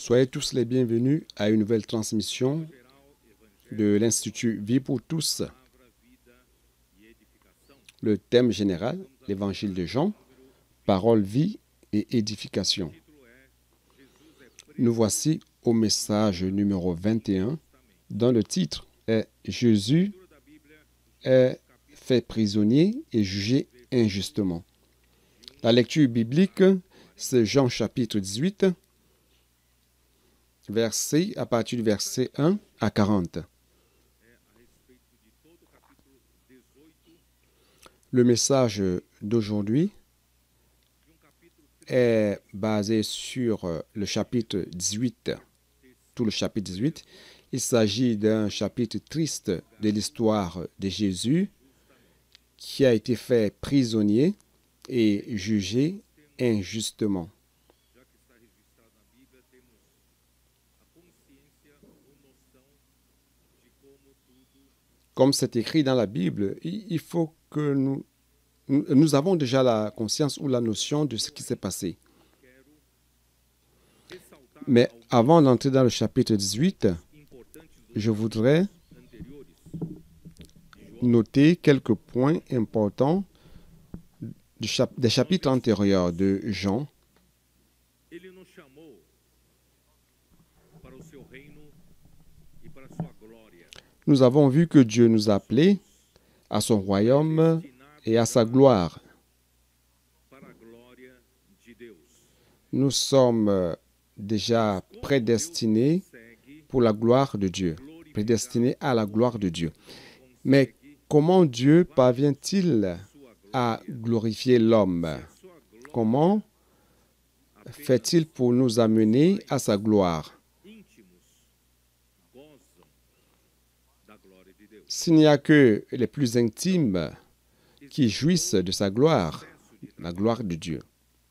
Soyez tous les bienvenus à une nouvelle transmission de l'Institut Vie pour tous. Le thème général, l'Évangile de Jean, parole, vie et édification. Nous voici au message numéro 21, dont le titre est « Jésus est fait prisonnier et jugé injustement ». La lecture biblique, c'est Jean chapitre 18, à partir du verset 1 à 40. Le message d'aujourd'hui est basé sur le chapitre 18, tout le chapitre 18. Il s'agit d'un chapitre triste de l'histoire de Jésus qui a été fait prisonnier et jugé injustement. Comme c'est écrit dans la Bible, il faut que nous avons déjà la conscience ou la notion de ce qui s'est passé. Mais avant d'entrer dans le chapitre 18, je voudrais noter quelques points importants des chapitres antérieurs de Jean. Nous avons vu que Dieu nous a appelés à son royaume et à sa gloire. Nous sommes déjà prédestinés pour la gloire de Dieu, prédestinés à la gloire de Dieu. Mais comment Dieu parvient-il à glorifier l'homme? Comment fait-il pour nous amener à sa gloire? S'il n'y a que les plus intimes qui jouissent de sa gloire, la gloire de Dieu.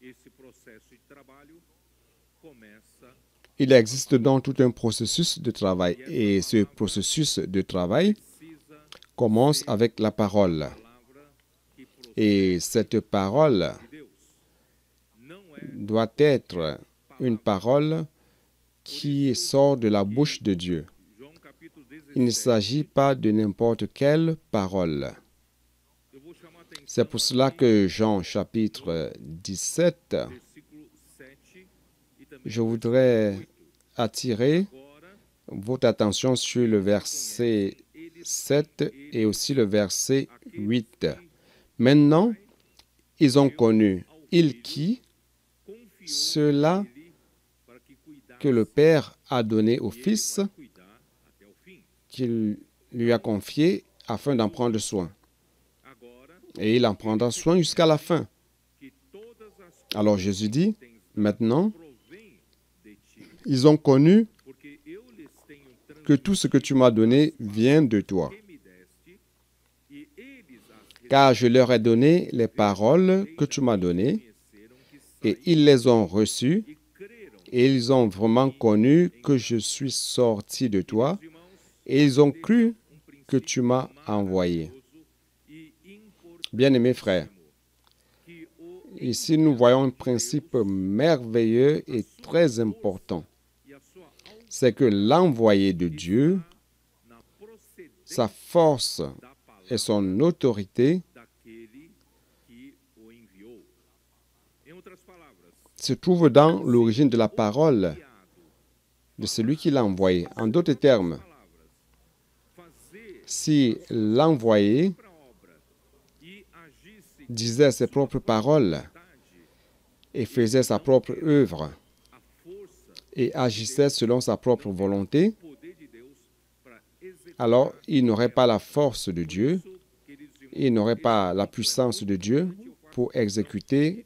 Il existe donc tout un processus de travail et ce processus de travail commence avec la parole. Et cette parole doit être une parole qui sort de la bouche de Dieu. Il ne s'agit pas de n'importe quelle parole. C'est pour cela que Jean chapitre 17, je voudrais attirer votre attention sur le verset 7 et aussi le verset 8. Maintenant, ils ont connu, il qui, cela que le Père a donné au Fils, qu'il lui a confié afin d'en prendre soin. Et il en prendra soin jusqu'à la fin. Alors Jésus dit, maintenant, ils ont connu que tout ce que tu m'as donné vient de toi. Car je leur ai donné les paroles que tu m'as données, et ils les ont reçues, et ils ont vraiment connu que je suis sorti de toi, et ils ont cru que tu m'as envoyé. Bien-aimés frères, ici nous voyons un principe merveilleux et très important. C'est que l'envoyé de Dieu, sa force et son autorité se trouvent dans l'origine de la parole de celui qui l'a envoyé. En d'autres termes, si l'envoyé disait ses propres paroles et faisait sa propre œuvre et agissait selon sa propre volonté, alors il n'aurait pas la force de Dieu, il n'aurait pas la puissance de Dieu pour exécuter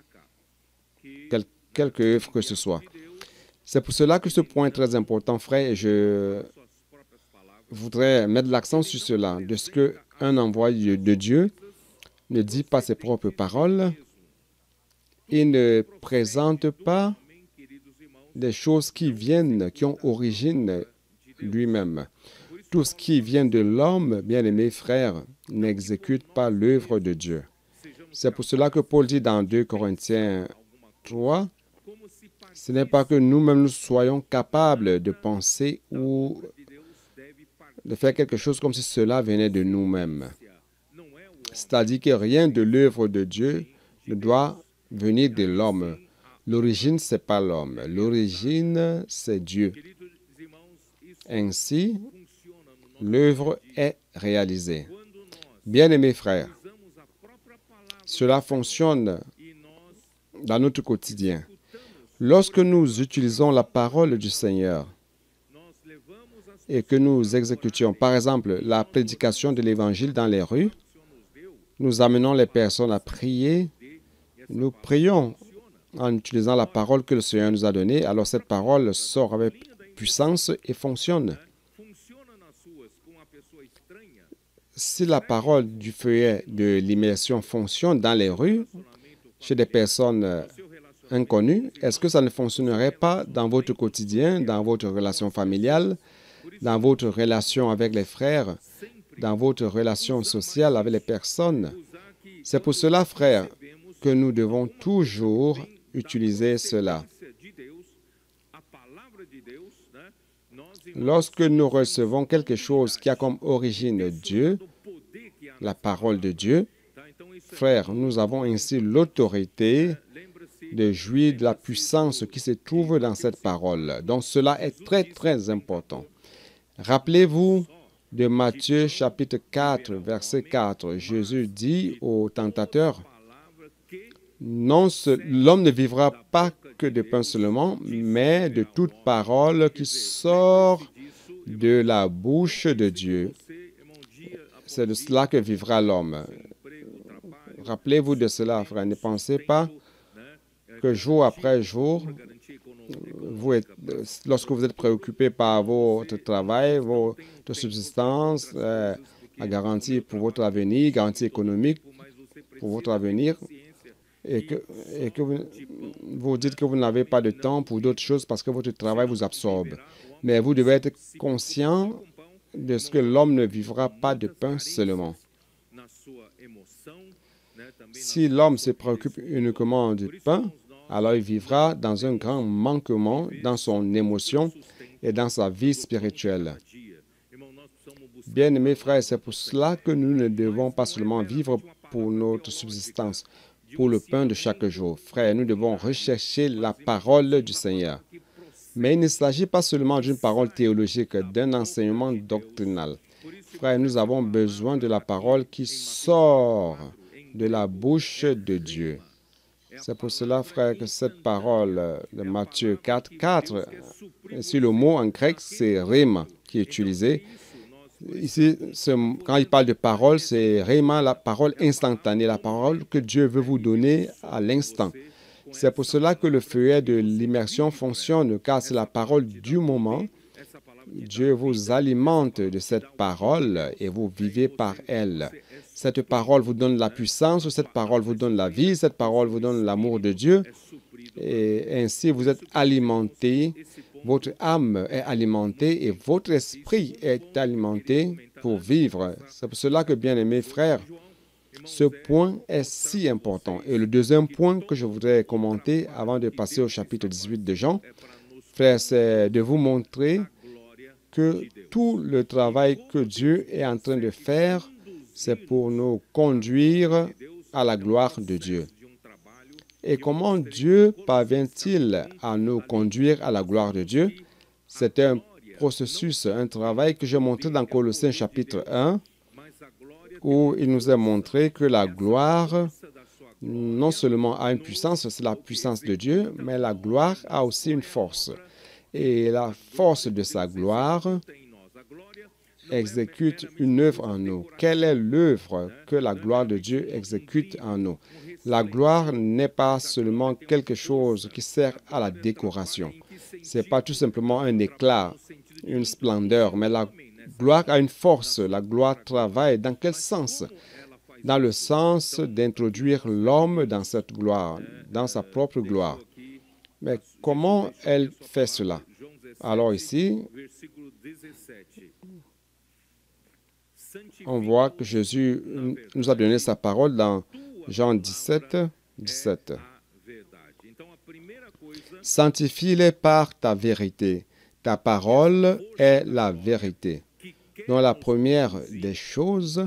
quelque œuvre que ce soit. C'est pour cela que ce point est très important, frère, et je voudrais mettre l'accent sur cela, de ce qu'un envoyé de Dieu ne dit pas ses propres paroles et ne présente pas des choses qui ont origine lui-même. Tout ce qui vient de l'homme, bien-aimés frères, n'exécute pas l'œuvre de Dieu. C'est pour cela que Paul dit dans 2 Corinthiens 3, Ce n'est pas que nous-mêmes nous soyons capables de penser ou de faire quelque chose comme si cela venait de nous-mêmes. C'est-à-dire que rien de l'œuvre de Dieu ne doit venir de l'homme. L'origine, ce n'est pas l'homme. L'origine, c'est Dieu. Ainsi, l'œuvre est réalisée. Bien-aimés frères, cela fonctionne dans notre quotidien. Lorsque nous utilisons la parole du Seigneur et que nous exécutions, par exemple, la prédication de l'Évangile dans les rues, nous amenons les personnes à prier, nous prions en utilisant la parole que le Seigneur nous a donnée, alors cette parole sort avec puissance et fonctionne. Si la parole du feuillet de l'immersion fonctionne dans les rues, chez des personnes inconnues, est-ce que ça ne fonctionnerait pas dans votre quotidien, dans votre relation familiale, dans votre relation avec les frères, dans votre relation sociale avec les personnes? C'est pour cela, frères, que nous devons toujours utiliser cela. Lorsque nous recevons quelque chose qui a comme origine Dieu, la parole de Dieu, frères, nous avons ainsi l'autorité de jouir de la puissance qui se trouve dans cette parole. Donc cela est très, très important. Rappelez-vous de Matthieu chapitre 4, verset 4. Jésus dit au tentateur, l'homme ne vivra pas que de pain seulement, mais de toute parole qui sort de la bouche de Dieu. C'est de cela que vivra l'homme. Rappelez-vous de cela, frère. Ne pensez pas que jour après jour, lorsque vous êtes préoccupé par votre travail, votre subsistance, la garantie pour votre avenir, garantie économique pour votre avenir, et que vous dites que vous n'avez pas de temps pour d'autres choses parce que votre travail vous absorbe. Mais vous devez être conscient de ce que l'homme ne vivra pas de pain seulement. Si l'homme se préoccupe uniquement du pain, alors il vivra dans un grand manquement dans son émotion et dans sa vie spirituelle. Bien-aimés frères, c'est pour cela que nous ne devons pas seulement vivre pour notre subsistance, pour le pain de chaque jour. Frères, nous devons rechercher la parole du Seigneur. Mais il ne s'agit pas seulement d'une parole théologique, d'un enseignement doctrinal. Frères, nous avons besoin de la parole qui sort de la bouche de Dieu. C'est pour cela, frère, que cette parole de Matthieu 4, 4, ici le mot en grec, c'est rhéma qui est utilisé. Ici, quand il parle de parole, c'est rhéma, la parole instantanée, la parole que Dieu veut vous donner à l'instant. C'est pour cela que le feuillet de l'immersion fonctionne, car c'est la parole du moment. Dieu vous alimente de cette parole et vous vivez par elle. Cette parole vous donne la puissance, cette parole vous donne la vie, cette parole vous donne l'amour de Dieu. Et ainsi, vous êtes alimenté, votre âme est alimentée et votre esprit est alimenté pour vivre. C'est pour cela que, bien-aimés frères, ce point est si important. Et le deuxième point que je voudrais commenter avant de passer au chapitre 18 de Jean, frères, c'est de vous montrer que tout le travail que Dieu est en train de faire, c'est pour nous conduire à la gloire de Dieu. Et comment Dieu parvient-il à nous conduire à la gloire de Dieu? C'est un processus, un travail que j'ai montré dans Colossiens chapitre 1, où il nous est montré que la gloire, non seulement a une puissance, c'est la puissance de Dieu, mais la gloire a aussi une force. Et la force de sa gloire exécute une œuvre en nous. Quelle est l'œuvre que la gloire de Dieu exécute en nous? La gloire n'est pas seulement quelque chose qui sert à la décoration. Ce n'est pas tout simplement un éclat, une splendeur, mais la gloire a une force. La gloire travaille. Dans quel sens? Dans le sens d'introduire l'homme dans cette gloire, dans sa propre gloire. Mais comment elle fait cela? Alors ici, on voit que Jésus nous a donné sa parole dans Jean 17, 17. Sanctifie-les par ta vérité. Ta parole est la vérité. Donc la première des choses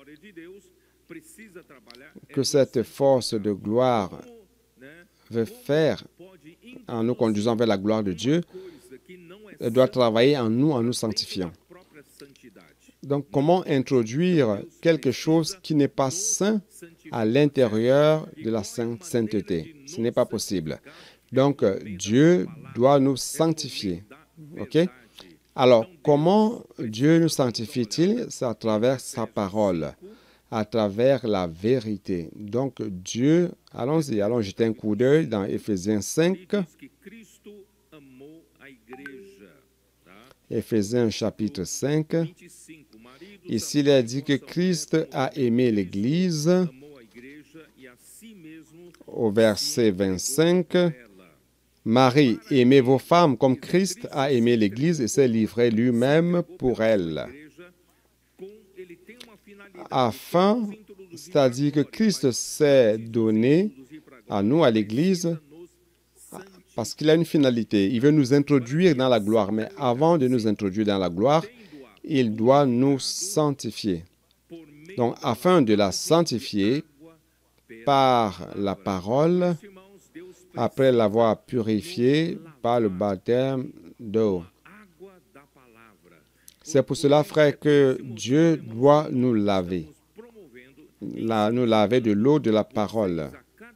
que cette force de gloire veut faire en nous conduisant vers la gloire de Dieu, elle doit travailler en nous sanctifiant. Donc, comment introduire quelque chose qui n'est pas saint à l'intérieur de la sainteté? Ce n'est pas possible. Donc, Dieu doit nous sanctifier. OK? Alors, comment Dieu nous sanctifie-t-il? C'est à travers sa parole, à travers la vérité. Donc, Dieu, allons-y, allons jeter un coup d'œil dans Éphésiens 5. Éphésiens chapitre 5. Ici, il est dit que Christ a aimé l'Église. Au verset 25, Marie, aimez vos femmes comme Christ a aimé l'Église et s'est livré lui-même pour elle. Afin, c'est-à-dire que Christ s'est donné à nous, à l'Église, parce qu'il a une finalité. Il veut nous introduire dans la gloire, mais avant de nous introduire dans la gloire, il doit nous sanctifier. Donc, afin de la sanctifier par la parole, après l'avoir purifiée par le baptême d'eau. C'est pour cela, frère, que Dieu doit nous laver. Nous laver de l'eau de la parole.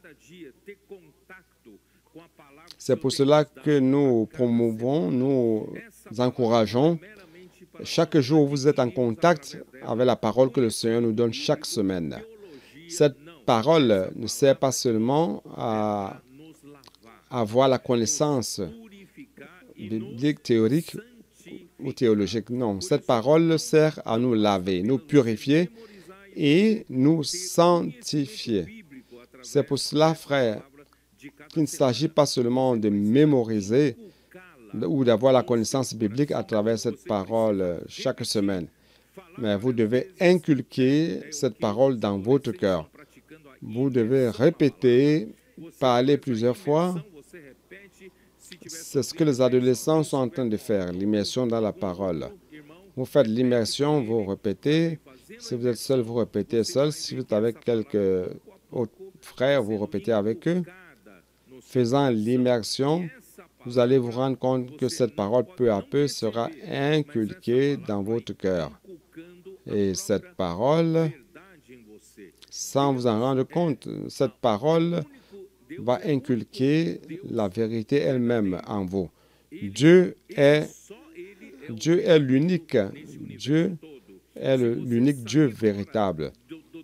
C'est pour cela que nous promouvons, nous encourageons. Chaque jour, vous êtes en contact avec la parole que le Seigneur nous donne chaque semaine. Cette parole ne sert pas seulement à avoir la connaissance biblique, théorique ou théologique. Non, cette parole sert à nous laver, nous purifier et nous sanctifier. C'est pour cela, frère, qu'il ne s'agit pas seulement de mémoriser ou d'avoir la connaissance biblique à travers cette parole chaque semaine. Mais vous devez inculquer cette parole dans votre cœur. Vous devez répéter, parler plusieurs fois. C'est ce que les adolescents sont en train de faire, l'immersion dans la parole. Vous faites l'immersion, vous répétez. Si vous êtes seul, vous répétez seul. Si vous êtes avec quelques autres frères, vous répétez avec eux. Faisant l'immersion, vous allez vous rendre compte que cette parole, peu à peu, sera inculquée dans votre cœur. Et cette parole, sans vous en rendre compte, cette parole va inculquer la vérité elle-même en vous. Dieu est l'unique. Dieu est l'unique Dieu véritable.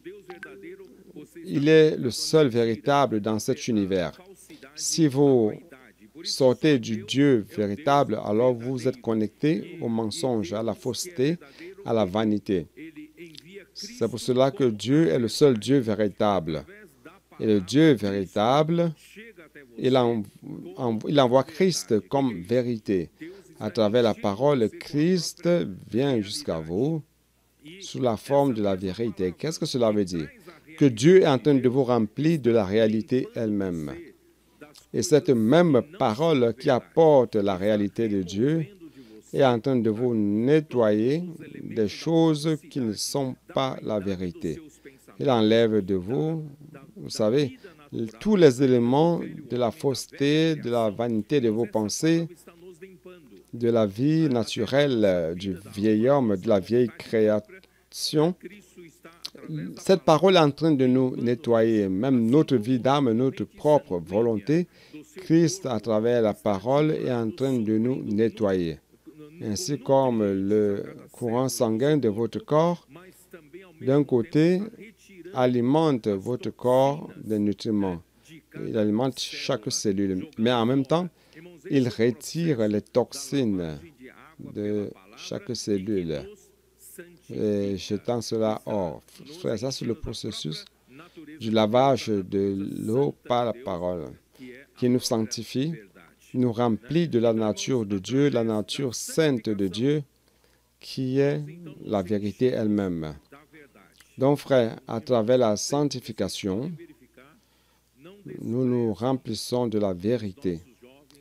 Il est le seul véritable dans cet univers. Si vous sortez du Dieu véritable, alors vous êtes connecté au mensonge, à la fausseté, à la vanité. C'est pour cela que Dieu est le seul Dieu véritable. Et le Dieu véritable, il envoie Christ comme vérité. À travers la parole, Christ vient jusqu'à vous sous la forme de la vérité. Qu'est-ce que cela veut dire? Que Dieu est en train de vous remplir de la réalité elle-même. Et cette même parole qui apporte la réalité de Dieu est en train de vous nettoyer des choses qui ne sont pas la vérité. Il enlève de vous, vous savez, tous les éléments de la fausseté, de la vanité de vos pensées, de la vie naturelle du vieil homme, de la vieille création. Cette parole est en train de nous nettoyer, même notre vie d'âme, notre propre volonté. Christ, à travers la parole, est en train de nous nettoyer. Ainsi comme le courant sanguin de votre corps, d'un côté, alimente votre corps de nutriments. Il alimente chaque cellule. Mais en même temps, il retire les toxines de chaque cellule, et jetant cela hors. Frère, ça, c'est le processus du lavage de l'eau par la parole, qui nous sanctifie, nous remplit de la nature de Dieu, la nature sainte de Dieu, qui est la vérité elle-même. Donc, frère, à travers la sanctification, nous nous remplissons de la vérité.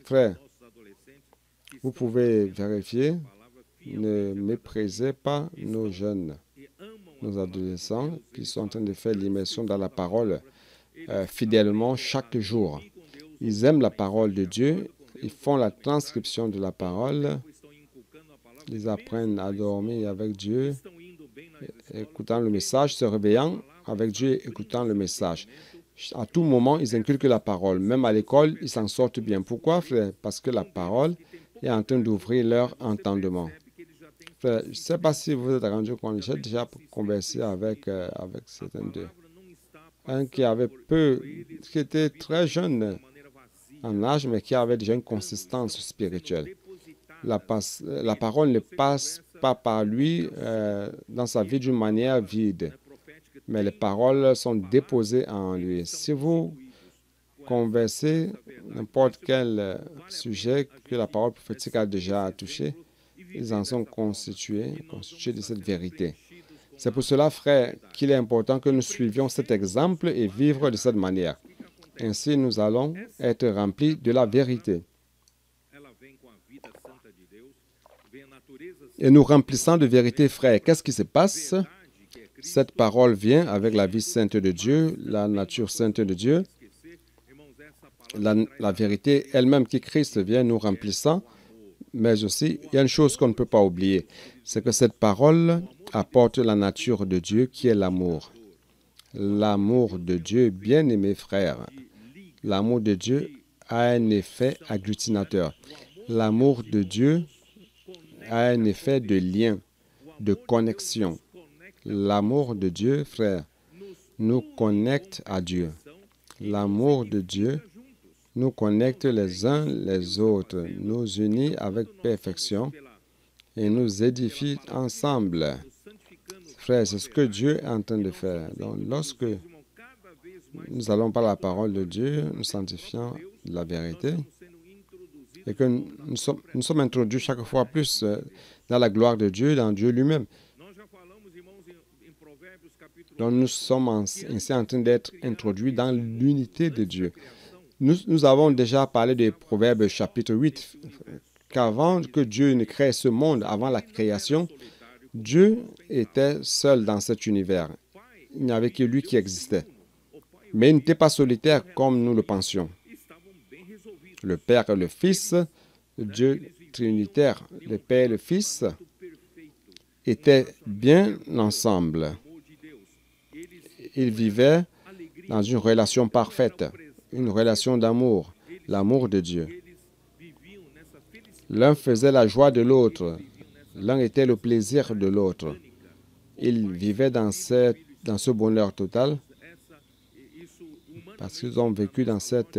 Frère, vous pouvez vérifier, ne méprisez pas nos jeunes, nos adolescents qui sont en train de faire l'immersion dans la parole fidèlement chaque jour. Ils aiment la parole de Dieu, ils font la transcription de la parole, ils apprennent à dormir avec Dieu, écoutant le message, se réveillant avec Dieu, écoutant le message. À tout moment, ils inculquent la parole. Même à l'école, ils s'en sortent bien. Pourquoi, frère? Parce que la parole est en train d'ouvrir leur entendement. Frère, je ne sais pas si vous vous êtes rendu compte, j'ai déjà conversé avec certains d'eux. Un qui qui était très jeune en âge, mais qui avait déjà une consistance spirituelle. La parole ne passe pas par lui dans sa vie d'une manière vide, mais les paroles sont déposées en lui. Si vous conversez n'importe quel sujet que la parole prophétique a déjà touché, ils en sont constitués de cette vérité. C'est pour cela, frère, qu'il est important que nous suivions cet exemple et vivre de cette manière. Ainsi, nous allons être remplis de la vérité. Et nous remplissant de vérité, frère, qu'est-ce qui se passe? Cette parole vient avec la vie sainte de Dieu, la nature sainte de Dieu. La vérité elle-même qui Christ vient nous remplissant. Mais aussi, il y a une chose qu'on ne peut pas oublier, c'est que cette parole apporte la nature de Dieu qui est l'amour. L'amour de Dieu, bien-aimés frères, l'amour de Dieu a un effet agglutinateur. L'amour de Dieu a un effet de lien, de connexion. L'amour de Dieu, frère, nous connecte à Dieu. L'amour de Dieu nous connecte les uns les autres, nous unit avec perfection et nous édifie ensemble. Frère, c'est ce que Dieu est en train de faire. Donc, lorsque nous allons par la parole de Dieu, nous sanctifions la vérité et que nous sommes introduits chaque fois plus dans la gloire de Dieu, dans Dieu lui-même. Donc, nous sommes ainsi en train d'être introduits dans l'unité de Dieu. Nous avons déjà parlé de Proverbes chapitre 8, qu'avant que Dieu ne crée ce monde, avant la création, Dieu était seul dans cet univers. Il n'y avait que lui qui existait. Mais il n'était pas solitaire comme nous le pensions. Le Père et le Fils, Dieu trinitaire, le Père et le Fils, étaient bien ensemble. Ils vivaient dans une relation parfaite. Une relation d'amour, l'amour de Dieu. L'un faisait la joie de l'autre, l'un était le plaisir de l'autre. Ils vivaient dans ce bonheur total parce qu'ils ont vécu dans cette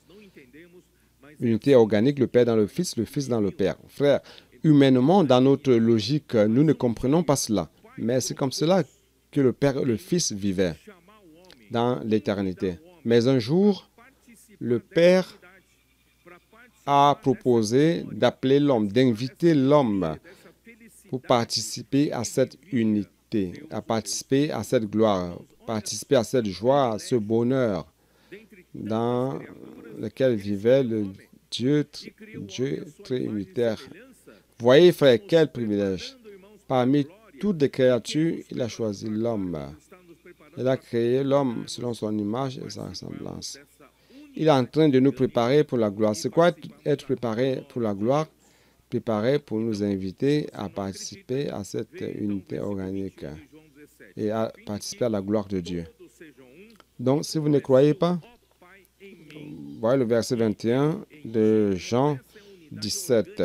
unité organique, le Père dans le Fils dans le Père. Frère, humainement, dans notre logique, nous ne comprenons pas cela, mais c'est comme cela que le Père et le Fils vivaient dans l'éternité. Mais un jour, le Père a proposé d'appeler l'homme, d'inviter l'homme pour participer à cette unité, à participer à cette gloire, participer à cette joie, à ce bonheur dans lequel vivait le Dieu trinitaire. Voyez, frère, quel privilège. Parmi toutes les créatures, il a choisi l'homme. Il a créé l'homme selon son image et sa ressemblance. Il est en train de nous préparer pour la gloire. C'est quoi être préparé pour la gloire? Préparé pour nous inviter à participer à cette unité organique et à participer à la gloire de Dieu. Donc, si vous ne croyez pas, voyez le verset 21 de Jean 17.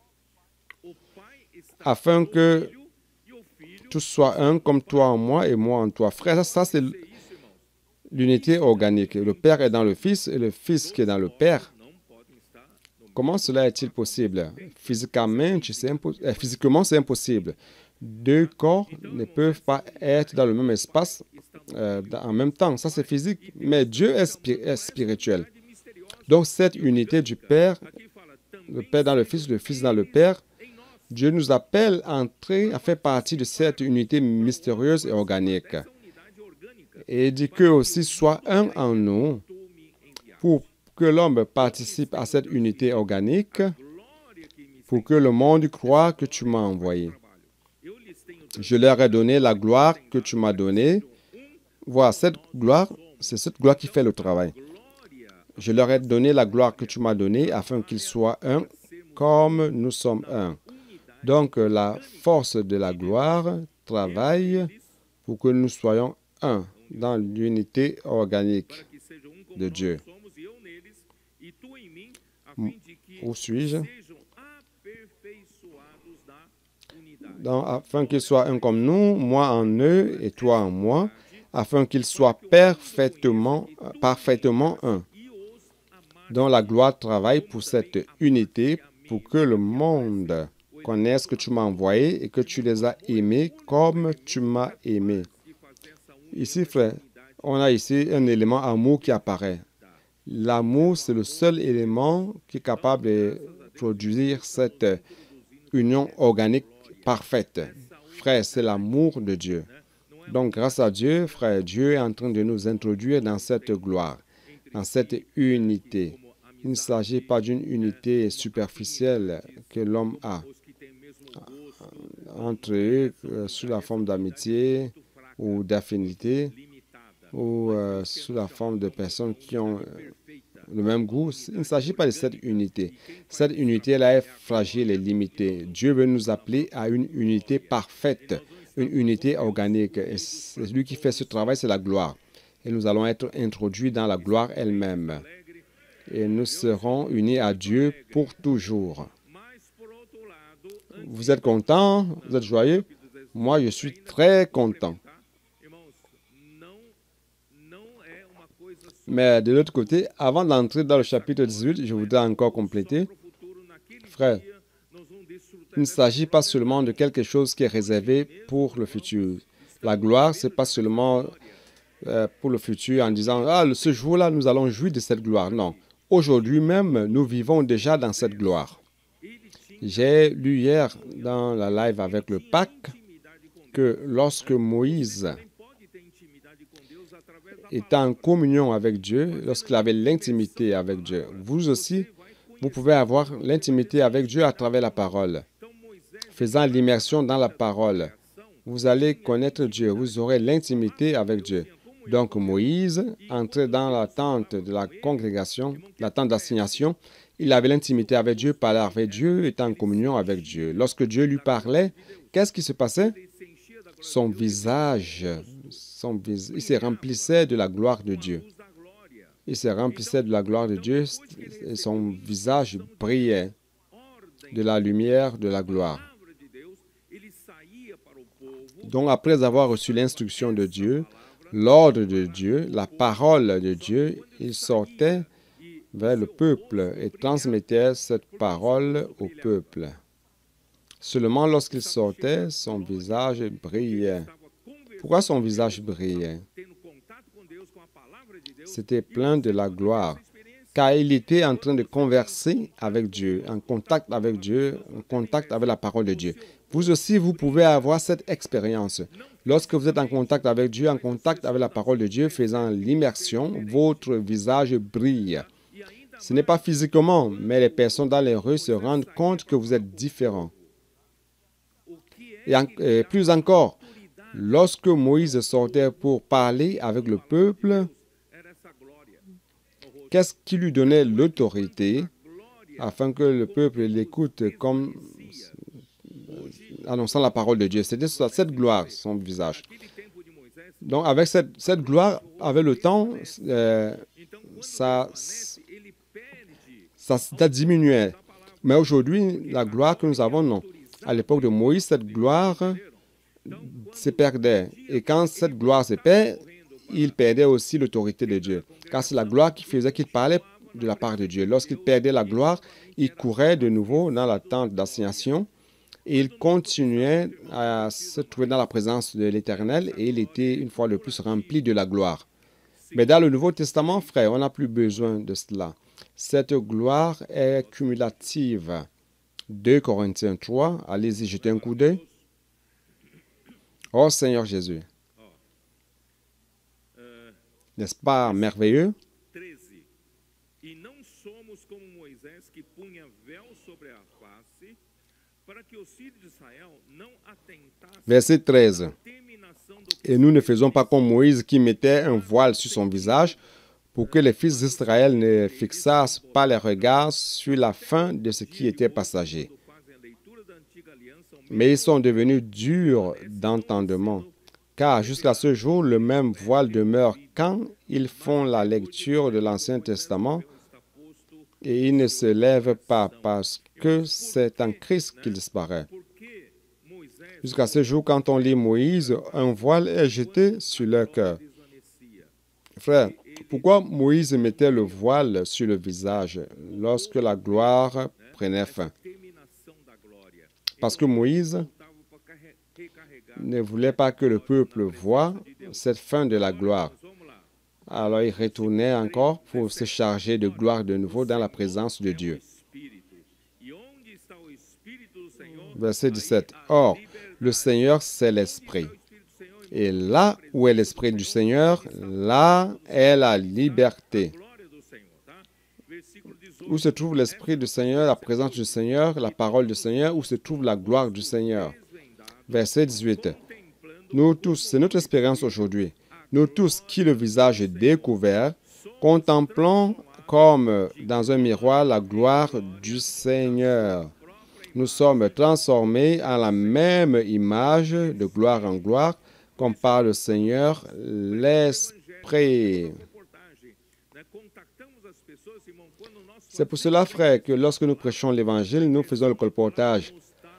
Afin que tous soient un comme toi en moi et moi en toi. Frère, ça c'est l'unité organique. Le Père est dans le Fils et le Fils qui est dans le Père. Comment cela est-il possible? Physiquement, c'est impossible. Deux corps ne peuvent pas être dans le même espace en même temps. Ça, c'est physique. Mais Dieu est spirituel. Donc, cette unité du Père, le Père dans le Fils dans le Père, Dieu nous appelle à entrer, à faire partie de cette unité mystérieuse et organique. Et il dit qu'eux aussi soient un en nous pour que l'homme participe à cette unité organique, pour que le monde croie que tu m'as envoyé. Je leur ai donné la gloire que tu m'as donnée. Voilà, cette gloire, c'est cette gloire qui fait le travail. Je leur ai donné la gloire que tu m'as donnée afin qu'ils soient un comme nous sommes un. Donc, la force de la gloire travaille pour que nous soyons un dans l'unité organique de Dieu. Où suis-je? Donc, afin qu'ils soient un comme nous, moi en eux et toi en moi, afin qu'ils soient parfaitement un. Donc, la gloire travaille pour cette unité, pour que le monde connaisse que tu m'as envoyé et que tu les as aimés comme tu m'as aimé. Ici, frère, on a ici un élément amour qui apparaît. L'amour, c'est le seul élément qui est capable de produire cette union organique parfaite. Frère, c'est l'amour de Dieu. Donc, grâce à Dieu, frère, Dieu est en train de nous introduire dans cette gloire, dans cette unité. Il ne s'agit pas d'une unité superficielle que l'homme a entre eux sous la forme d'amitié ou d'affinité ou sous la forme de personnes qui ont le même goût. Il ne s'agit pas de cette unité. Cette unité-là est fragile et limitée. Dieu veut nous appeler à une unité parfaite, une unité organique. Et celui qui fait ce travail, c'est la gloire. Et nous allons être introduits dans la gloire elle-même. Et nous serons unis à Dieu pour toujours. Vous êtes content? Vous êtes joyeux? Moi, je suis très content. Mais de l'autre côté, avant d'entrer dans le chapitre 18, je voudrais encore compléter. Frère, il ne s'agit pas seulement de quelque chose qui est réservé pour le futur. La gloire, ce n'est pas seulement pour le futur en disant « Ah, ce jour-là, nous allons jouir de cette gloire. » Non. Aujourd'hui même, nous vivons déjà dans cette gloire. J'ai lu hier dans la live avec le Pâques que lorsque Moïse était en communion avec Dieu, lorsqu'il avait l'intimité avec Dieu, vous aussi, vous pouvez avoir l'intimité avec Dieu à travers la parole. Faisant l'immersion dans la parole, vous allez connaître Dieu, vous aurez l'intimité avec Dieu. Donc Moïse entrait dans la tente de la congrégation, la tente d'assignation. Il avait l'intimité avec Dieu, parlait avec Dieu, était en communion avec Dieu. Lorsque Dieu lui parlait, qu'est-ce qui se passait? Son visage, il se remplissait de la gloire de Dieu. Il se remplissait de la gloire de Dieu et son visage brillait de la lumière de la gloire. Donc après avoir reçu l'instruction de Dieu, l'ordre de Dieu, la parole de Dieu, il sortait vers le peuple et transmettait cette parole au peuple. Seulement lorsqu'il sortait, son visage brillait. Pourquoi son visage brillait? C'était plein de la gloire, car il était en train de converser avec Dieu, en contact avec Dieu, en contact avec la parole de Dieu. Vous aussi, vous pouvez avoir cette expérience. Lorsque vous êtes en contact avec Dieu, en contact avec la parole de Dieu, faisant l'immersion, votre visage brille. Ce n'est pas physiquement, mais les personnes dans les rues se rendent compte que vous êtes différent. Et plus encore, lorsque Moïse sortait pour parler avec le peuple, qu'est-ce qui lui donnait l'autorité afin que le peuple l'écoute comme annonçant la parole de Dieu? C'était cette gloire, son visage. Donc, avec cette gloire, avec le temps, ça diminuait. Mais aujourd'hui, la gloire que nous avons, non. À l'époque de Moïse, cette gloire se perdait. Et quand cette gloire se perd, il perdait aussi l'autorité de Dieu. Car c'est la gloire qui faisait qu'il parlait de la part de Dieu. Lorsqu'il perdait la gloire, il courait de nouveau dans la tente d'assignation et il continuait à se trouver dans la présence de l'Éternel et il était une fois de plus rempli de la gloire. Mais dans le Nouveau Testament, frère, on n'a plus besoin de cela. Cette gloire est cumulative. 2 Corinthiens 3, allez-y, jetez un coup d'œil. Oh Seigneur Jésus. N'est-ce pas merveilleux? Verset 13. Et nous ne faisons pas comme Moïse qui mettait un voile sur son visage pour que les fils d'Israël ne fixassent pas les regards sur la fin de ce qui était passager. Mais ils sont devenus durs d'entendement, car jusqu'à ce jour, le même voile demeure quand ils font la lecture de l'Ancien Testament et ils ne se lèvent pas parce que c'est en Christ qu'il disparaît. Jusqu'à ce jour, quand on lit Moïse, un voile est jeté sur leur cœur. Frère, pourquoi Moïse mettait le voile sur le visage lorsque la gloire prenait fin? Parce que Moïse ne voulait pas que le peuple voie cette fin de la gloire. Alors il retournait encore pour se charger de gloire de nouveau dans la présence de Dieu. Verset 17. Or, le Seigneur, c'est l'Esprit. Et là où est l'Esprit du Seigneur, là est la liberté. Où se trouve l'Esprit du Seigneur, la présence du Seigneur, la parole du Seigneur, où se trouve la gloire du Seigneur. Verset 18. Nous tous, c'est notre expérience aujourd'hui. Nous tous qui le visage est découvert, contemplons comme dans un miroir la gloire du Seigneur. Nous sommes transformés en la même image de gloire en gloire, comme par le Seigneur l'Esprit. C'est pour cela, frère, que lorsque nous prêchons l'Évangile, nous faisons le colportage.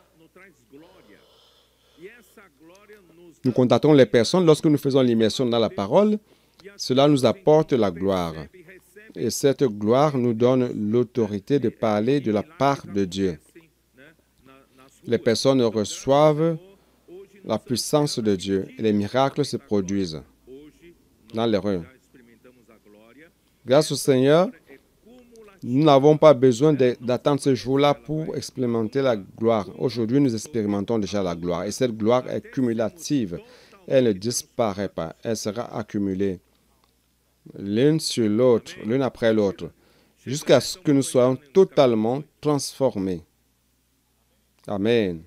Nous contactons les personnes lorsque nous faisons l'immersion dans la parole. Cela nous apporte la gloire. Et cette gloire nous donne l'autorité de parler de la part de Dieu. Les personnes reçoivent la puissance de Dieu et les miracles se produisent dans les rues. Grâce au Seigneur, nous n'avons pas besoin d'attendre ce jour-là pour expérimenter la gloire. Aujourd'hui, nous expérimentons déjà la gloire. Et cette gloire est cumulative. Elle ne disparaît pas. Elle sera accumulée l'une sur l'autre, l'une après l'autre, jusqu'à ce que nous soyons totalement transformés. Amen.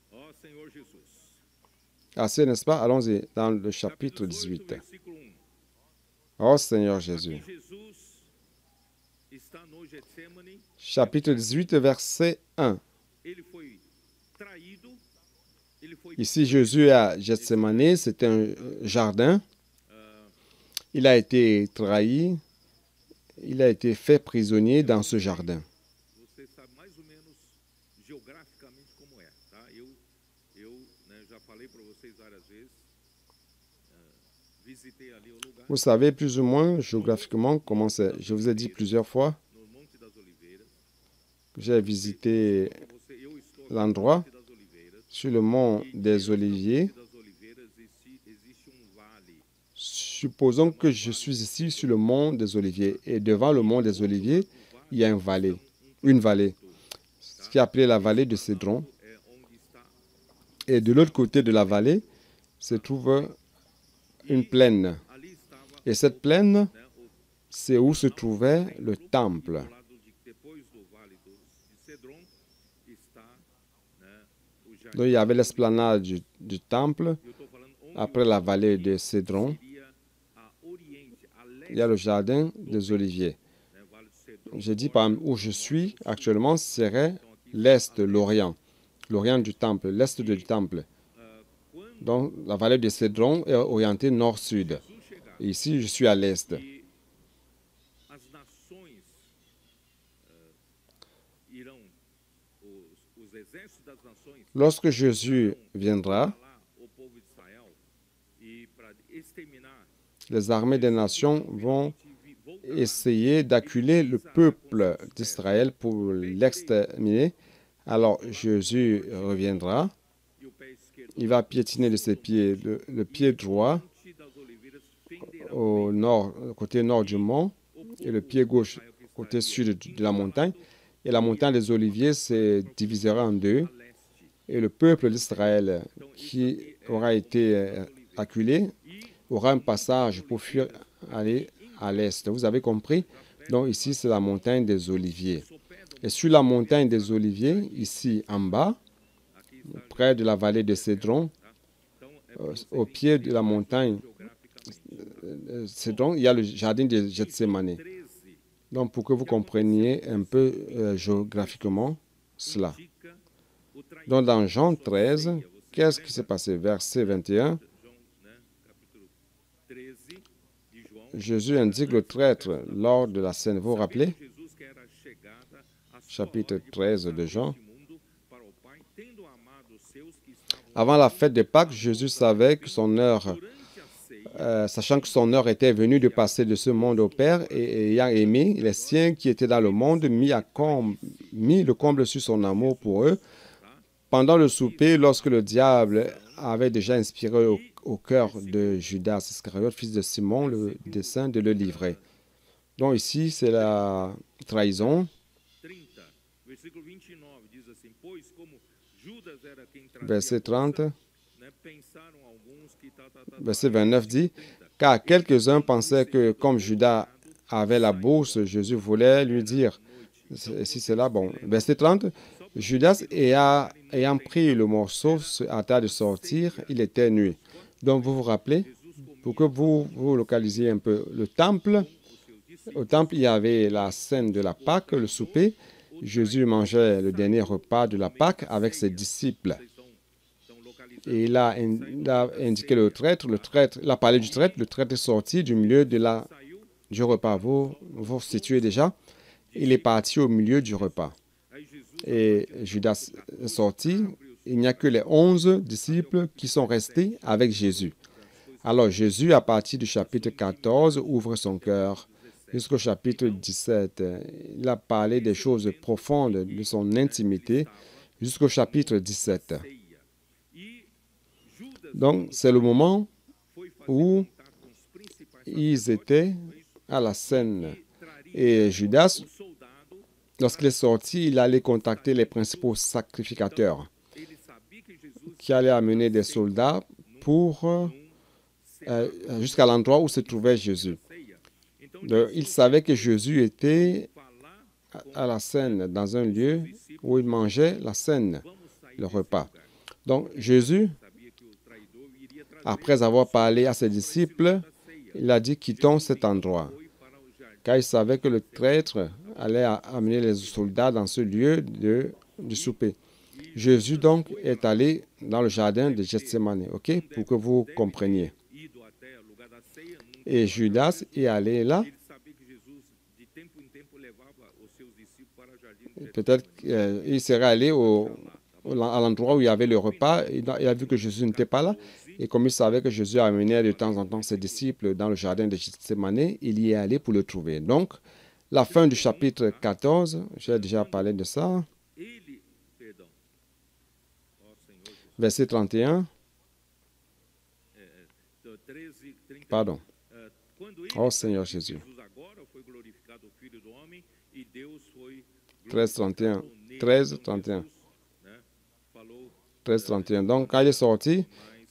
Assez, n'est-ce pas? Allons-y dans le chapitre 18. Oh Seigneur Jésus. Chapitre 18, verset 1. Ici, Jésus est à Gethsémani, c'est un jardin. Il a été trahi, il a été fait prisonnier dans ce jardin. Vous savez plus ou moins géographiquement comment c'est. Je vous ai dit plusieurs fois que j'ai visité l'endroit sur le mont des Oliviers. Supposons que je suis ici sur le mont des Oliviers et devant le mont des Oliviers, il y a une vallée, ce qui est appelé la vallée de Cédron. Et de l'autre côté de la vallée se trouve une plaine. Et cette plaine, c'est où se trouvait le temple. Donc il y avait l'esplanade du temple. Après la vallée de Cédron, il y a le jardin des Oliviers. J'ai dit, par exemple, où je suis actuellement serait l'est, l'orient du temple, l'est du temple. Donc, la vallée de Cédron est orientée nord-sud. Et ici, je suis à l'est. Lorsque Jésus viendra, les armées des nations vont essayer d'acculer le peuple d'Israël pour l'exterminer. Alors Jésus reviendra. Il va piétiner de ses pieds le pied droit au nord, côté nord du mont, et le pied gauche côté sud de la montagne. Et la montagne des Oliviers se divisera en deux. Et le peuple d'Israël qui aura été acculé aura un passage pour fuir aller à l'est. Vous avez compris? Donc ici, c'est la montagne des Oliviers. Et sur la montagne des Oliviers, ici en bas, près de la vallée de Cédron, au pied de la montagne Cédron, il y a le jardin de Gethsémane. Donc, pour que vous compreniez un peu géographiquement cela. Donc, dans Jean 13, qu'est-ce qui s'est passé? Verset 21. Jésus indique le traître lors de la scène. Vous vous rappelez? Chapitre 13 de Jean. Avant la fête de Pâques, Jésus savait que son heure, sachant que son heure était venue de passer de ce monde au Père et ayant aimé les siens qui étaient dans le monde, mis le comble sur son amour pour eux. Pendant le souper, lorsque le diable avait déjà inspiré au cœur de Judas Iscariote, fils de Simon, le dessein de le livrer. Donc ici, c'est la trahison. Verset 30. Verset 29 dit, « Car quelques-uns pensaient que, comme Judas avait la bourse, Jésus voulait lui dire, si c'est là, bon. » Verset 30, « Judas ayant pris le morceau à terre de sortir, il était nu. » Donc, vous vous rappelez, pour que vous localisiez un peu le temple, au temple, il y avait la scène de la Pâque, le souper. Jésus mangeait le dernier repas de la Pâque avec ses disciples. Et il a indiqué le traître, il a parlé du traître, le traître est sorti du milieu du repas. Vous vous situez déjà, il est parti au milieu du repas. Et Judas est sorti, il n'y a que les 11 disciples qui sont restés avec Jésus. Alors Jésus, à partir du chapitre 14, ouvre son cœur jusqu'au chapitre 17. Il a parlé des choses profondes de son intimité jusqu'au chapitre 17. Donc, c'est le moment où ils étaient à la scène. Et Judas, lorsqu'il est sorti, il allait contacter les principaux sacrificateurs qui allaient amener des soldats jusqu'à l'endroit où se trouvait Jésus. Donc, il savait que Jésus était à la scène, dans un lieu où il mangeait la scène, le repas. Donc, Jésus, après avoir parlé à ses disciples, il a dit « Quittons cet endroit », car il savait que le traître allait amener les soldats dans ce lieu du souper. Jésus, donc, est allé dans le jardin de Gethsémane, ok, pour que vous compreniez. Et Judas est allé là. Peut-être qu'il serait allé à l'endroit où il y avait le repas. Il a vu que Jésus n'était pas là. Et comme il savait que Jésus amenait de temps en temps ses disciples dans le jardin de Gethsémane, il y est allé pour le trouver. Donc, la fin du chapitre 14, j'ai déjà parlé de ça. Verset 31. Pardon. Oh Seigneur Jésus. 13, 31. 13, 31. 13, 31. Donc, quand il est sorti,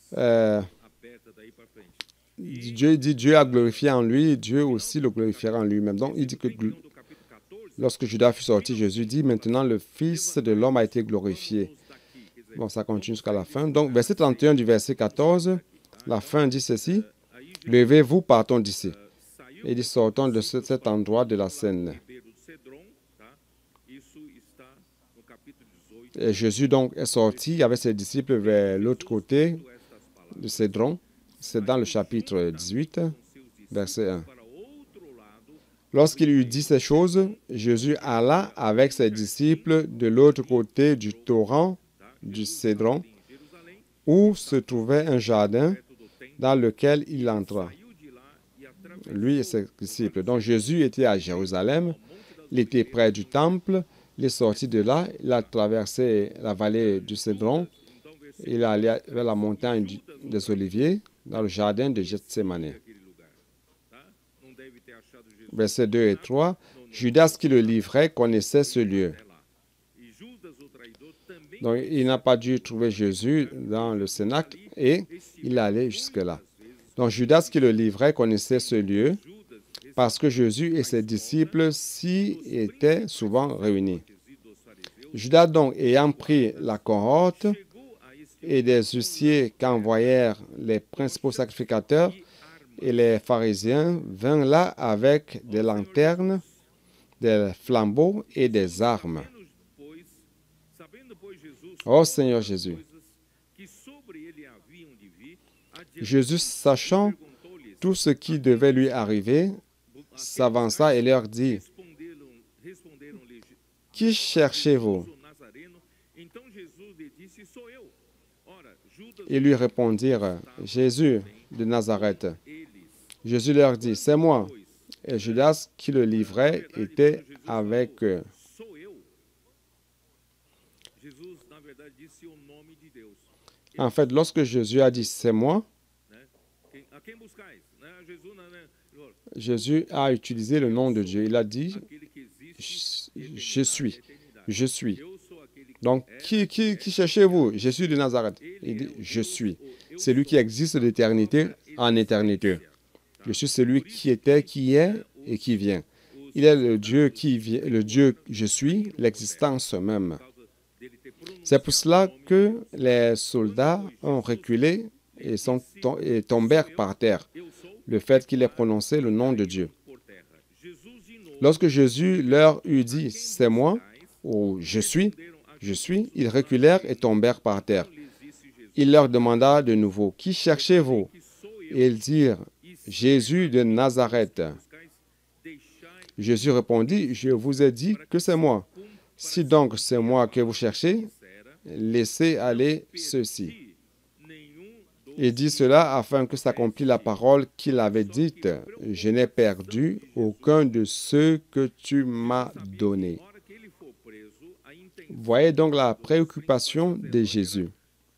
Dieu a glorifié en lui, Dieu aussi le glorifiera en lui-même. Donc, il dit que lorsque Judas fut sorti, Jésus dit, maintenant le Fils de l'homme a été glorifié. Bon, ça continue jusqu'à la fin. Donc, verset 31 du verset 14, la fin dit ceci, « Levez-vous, partons d'ici. » Et dit, sortons de cet endroit de la scène. Et Jésus donc est sorti avec ses disciples vers l'autre côté de Cédron. C'est dans le chapitre 18, verset 1. Lorsqu'il eut dit ces choses, Jésus alla avec ses disciples de l'autre côté du torrent du Cédron, où se trouvait un jardin dans lequel il entra, lui et ses disciples. Donc Jésus était à Jérusalem, il était près du temple, il est sorti de là, il a traversé la vallée du Cédron, il est allé vers la montagne des Oliviers, dans le jardin de Gethsémane. Versets 2 et 3, Judas qui le livrait connaissait ce lieu. Donc, il n'a pas dû trouver Jésus dans le cénacle et il allait jusque-là. Donc, Judas qui le livrait connaissait ce lieu parce que Jésus et ses disciples s'y étaient souvent réunis. Judas donc, ayant pris la cohorte et des huissiers qu'envoyèrent les principaux sacrificateurs et les pharisiens, vint là avec des lanternes, des flambeaux et des armes. Ô Seigneur Jésus, Jésus, sachant tout ce qui devait lui arriver, s'avança et leur dit, « Qui cherchez-vous » Ils lui répondirent, « Jésus de Nazareth. » Jésus leur dit, « C'est moi. » Et Judas, qui le livrait, était avec eux. En fait, lorsque Jésus a dit, « C'est moi », Jésus a utilisé le nom de Dieu. Il a dit, « Je suis. Je suis. » Donc, qui cherchez-vous? Jésus de Nazareth. Il dit, « Je suis. » C'est lui qui existe d'éternité en éternité. Je suis celui qui était, qui est et qui vient. Il est le Dieu qui vient, le Dieu je suis, l'existence même. C'est pour cela que les soldats ont reculé et tombèrent par terre, le fait qu'il ait prononcé le nom de Dieu. Lorsque Jésus leur eut dit, « C'est moi » ou « Je suis », ils reculèrent et tombèrent par terre. Il leur demanda de nouveau, « Qui cherchez-vous » Et ils dirent, « Jésus de Nazareth. » Jésus répondit, « Je vous ai dit que c'est moi. Si donc c'est moi que vous cherchez, laissez aller ceux-ci. » Il dit cela afin que s'accomplisse la parole qu'il avait dite, « Je n'ai perdu aucun de ceux que tu m'as donnés. » Voyez donc la préoccupation de Jésus.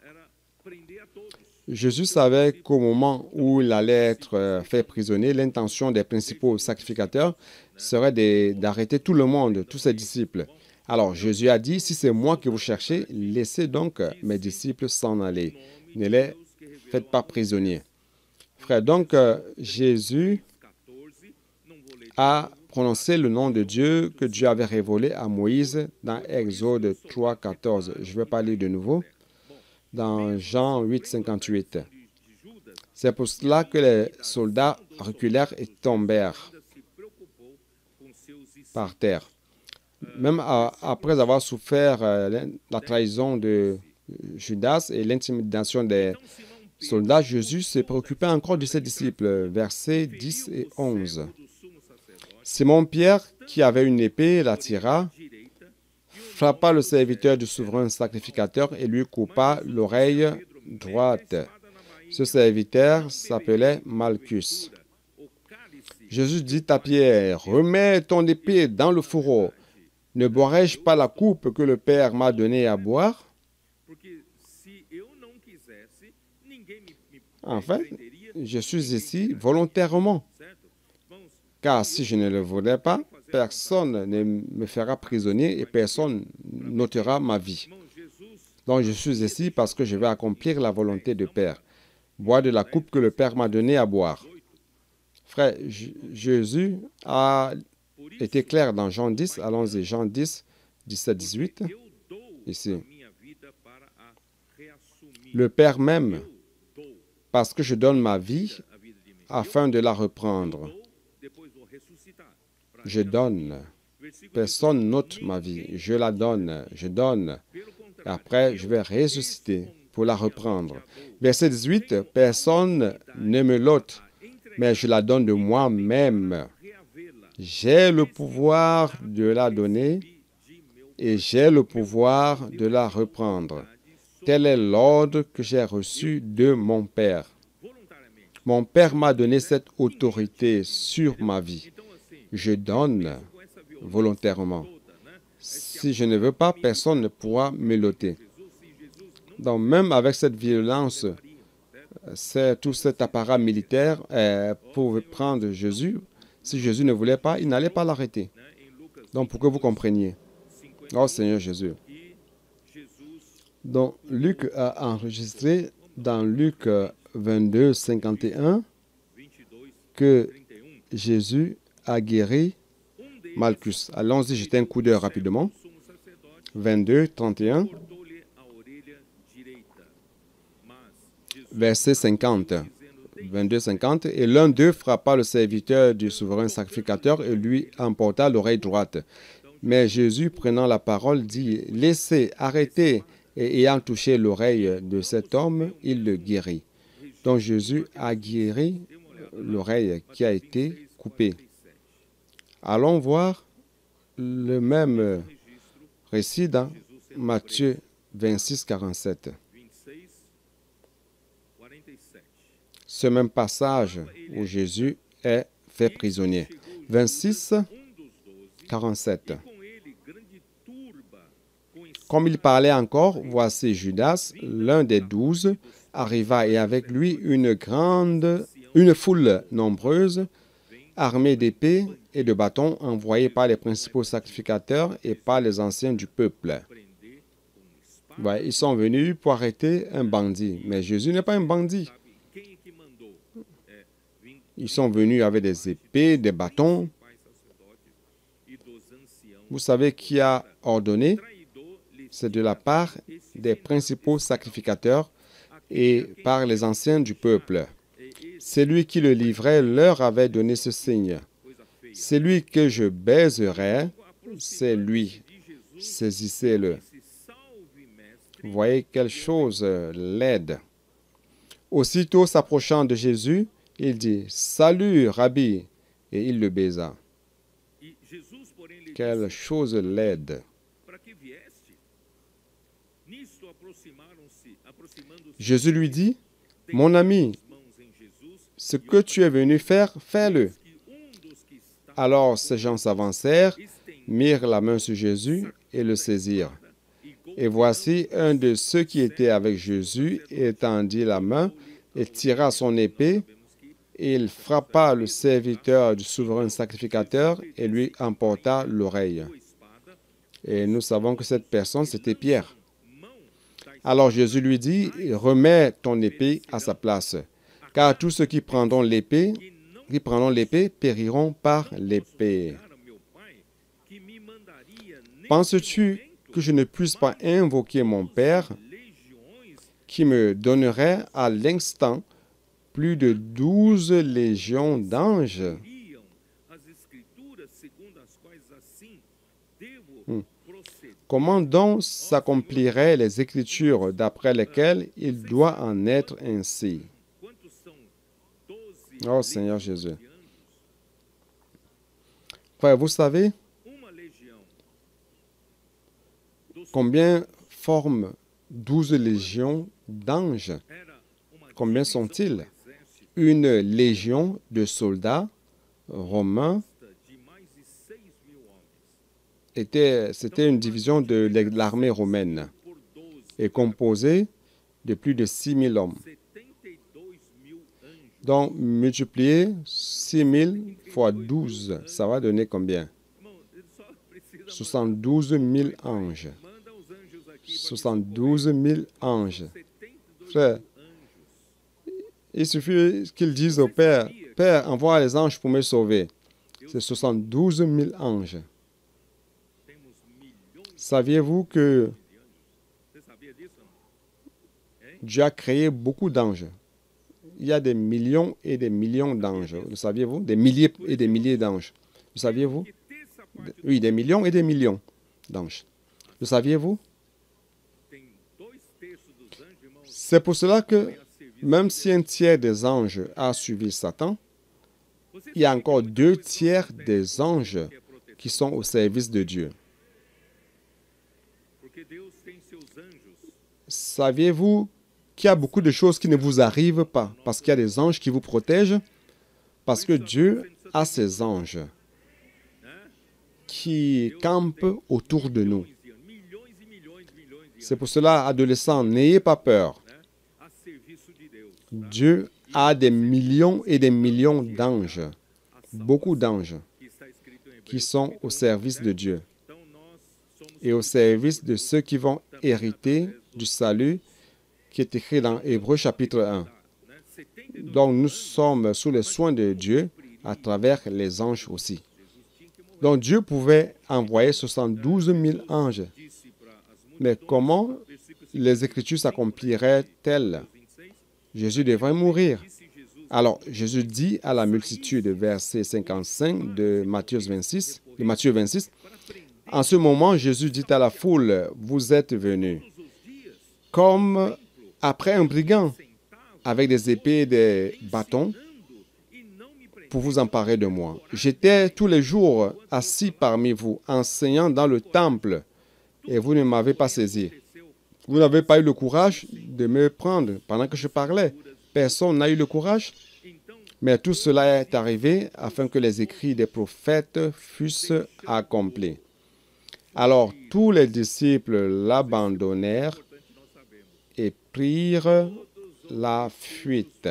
Jésus savait qu'au moment où il allait être fait prisonnier, l'intention des principaux sacrificateurs serait d'arrêter tout le monde, tous ses disciples. Alors Jésus a dit, « Si c'est moi que vous cherchez, laissez donc mes disciples s'en aller. Ne les faites pas prisonniers. » Frère, donc Jésus a prononcé le nom de Dieu que Dieu avait révélé à Moïse dans Exode 3, 14. Je ne vais pas lire de nouveau. Dans Jean 8, 58. C'est pour cela que les soldats reculèrent et tombèrent par terre. Même après avoir souffert la trahison de Judas et l'intimidation des soldats, Jésus se préoccupait encore de ses disciples. Versets 10 et 11. Simon-Pierre, qui avait une épée, la tira, frappa le serviteur du souverain sacrificateur et lui coupa l'oreille droite. Ce serviteur s'appelait Malchus. Jésus dit à Pierre, « Remets ton épée dans le fourreau. Ne boirai-je pas la coupe que le Père m'a donnée à boire? » En fait, je suis ici volontairement, car si je ne le voulais pas, personne ne me fera prisonnier et personne n'ôtera ma vie. Donc je suis ici parce que je vais accomplir la volonté du Père, boire de la coupe que le Père m'a donnée à boire. Frère, Jésus a été clair dans Jean 10, allons-y, Jean 10, 17, 18, ici. Le Père m'aime parce que je donne ma vie afin de la reprendre. Je donne. Personne n'ôte ma vie. Je la donne. Je donne. Et après, je vais ressusciter pour la reprendre. Verset 18. Personne ne me l'ôte, mais je la donne de moi-même. J'ai le pouvoir de la donner et j'ai le pouvoir de la reprendre. Tel est l'ordre que j'ai reçu de mon Père. Mon Père m'a donné cette autorité sur ma vie. Je donne volontairement. Si je ne veux pas, personne ne pourra me l'ôter. Donc, même avec cette violence, tout cet apparat militaire pour prendre Jésus, si Jésus ne voulait pas, il n'allait pas l'arrêter. Donc, pour que vous compreniez. Oh Seigneur Jésus. Donc, Luc a enregistré dans Luc 22, 51 que Jésus a guéri Malchus. Allons-y, jetez un coup d'œil rapidement. 22, 31, verset 50. 22, 50. Et l'un d'eux frappa le serviteur du souverain sacrificateur et lui emporta l'oreille droite. Mais Jésus, prenant la parole, dit, « Laissez, arrêtez. » Et ayant touché l'oreille de cet homme, il le guérit. Donc Jésus a guéri l'oreille qui a été coupée. Allons voir le même récit dans Matthieu 26, 47. Ce même passage où Jésus est fait prisonnier. 26, 47. Comme il parlait encore, voici Judas, l'un des 12, arriva et avec lui une foule nombreuse, armée d'épées et de bâtons, envoyés par les principaux sacrificateurs et par les anciens du peuple. Ouais, ils sont venus pour arrêter un bandit, mais Jésus n'est pas un bandit. Ils sont venus avec des épées, des bâtons. Vous savez qui a ordonné? C'est de la part des principaux sacrificateurs et par les anciens du peuple. Celui qui le livrait leur avait donné ce signe. Celui que je baiserai, c'est lui. Saisissez-le. Vous voyez quelle chose laide. Aussitôt s'approchant de Jésus, il dit, « Salut, Rabbi !» et il le baisa. Quelle chose laide. Jésus lui dit, « Mon ami, ce que tu es venu faire, fais-le. » Alors ces gens s'avancèrent, mirent la main sur Jésus et le saisirent. Et voici un de ceux qui étaient avec Jésus étendit la main et tira son épée, et il frappa le serviteur du souverain sacrificateur et lui emporta l'oreille. Et nous savons que cette personne, c'était Pierre. Alors Jésus lui dit, « Remets ton épée à sa place, car tous ceux qui prendront l'épée périront par l'épée. Penses-tu que je ne puisse pas invoquer mon Père qui me donnerait à l'instant plus de 12 légions d'anges? » Comment donc s'accompliraient les Écritures d'après lesquelles il doit en être ainsi? Oh Seigneur Jésus. Frère, vous savez combien forment 12 légions d'anges? Combien sont-ils? Une légion de soldats romains, c'était une division de l'armée romaine et composée de plus de 6 000 hommes. Donc, multiplier 6 000 fois 12, ça va donner combien? 72 000 anges. 72 000 anges. Frère, il suffit qu'ils disent au Père, « Père, envoie les anges pour me sauver. » C'est 72 000 anges. Saviez-vous que Dieu a créé beaucoup d'anges? Il y a des millions et des millions d'anges. Le saviez-vous? Des milliers et des milliers d'anges. Le saviez-vous? Oui, des millions et des millions d'anges. Le saviez-vous? C'est pour cela que même si un tiers des anges a suivi Satan, il y a encore 2 tiers des anges qui sont au service de Dieu. Saviez-vous qu'il y a beaucoup de choses qui ne vous arrivent pas parce qu'il y a des anges qui vous protègent? Parce que Dieu a ses anges qui campent autour de nous. C'est pour cela, adolescents, n'ayez pas peur. Dieu a des millions et des millions d'anges, beaucoup d'anges, qui sont au service de Dieu et au service de ceux qui vont hériter du salut qui est écrit dans Hébreux chapitre 1. Donc nous sommes sous les soins de Dieu à travers les anges aussi. Donc Dieu pouvait envoyer 72 000 anges. Mais comment les Écritures s'accompliraient-elles? Jésus devrait mourir. Alors, Jésus dit à la multitude, verset 55 de Matthieu 26, en ce moment, Jésus dit à la foule, vous êtes venus comme après un brigand, avec des épées et des bâtons, pour vous emparer de moi. J'étais tous les jours assis parmi vous, enseignant dans le temple, et vous ne m'avez pas saisi. Vous n'avez pas eu le courage de me prendre pendant que je parlais. Personne n'a eu le courage. Mais tout cela est arrivé afin que les écrits des prophètes fussent accomplis. Alors tous les disciples l'abandonnèrent et prirent la fuite.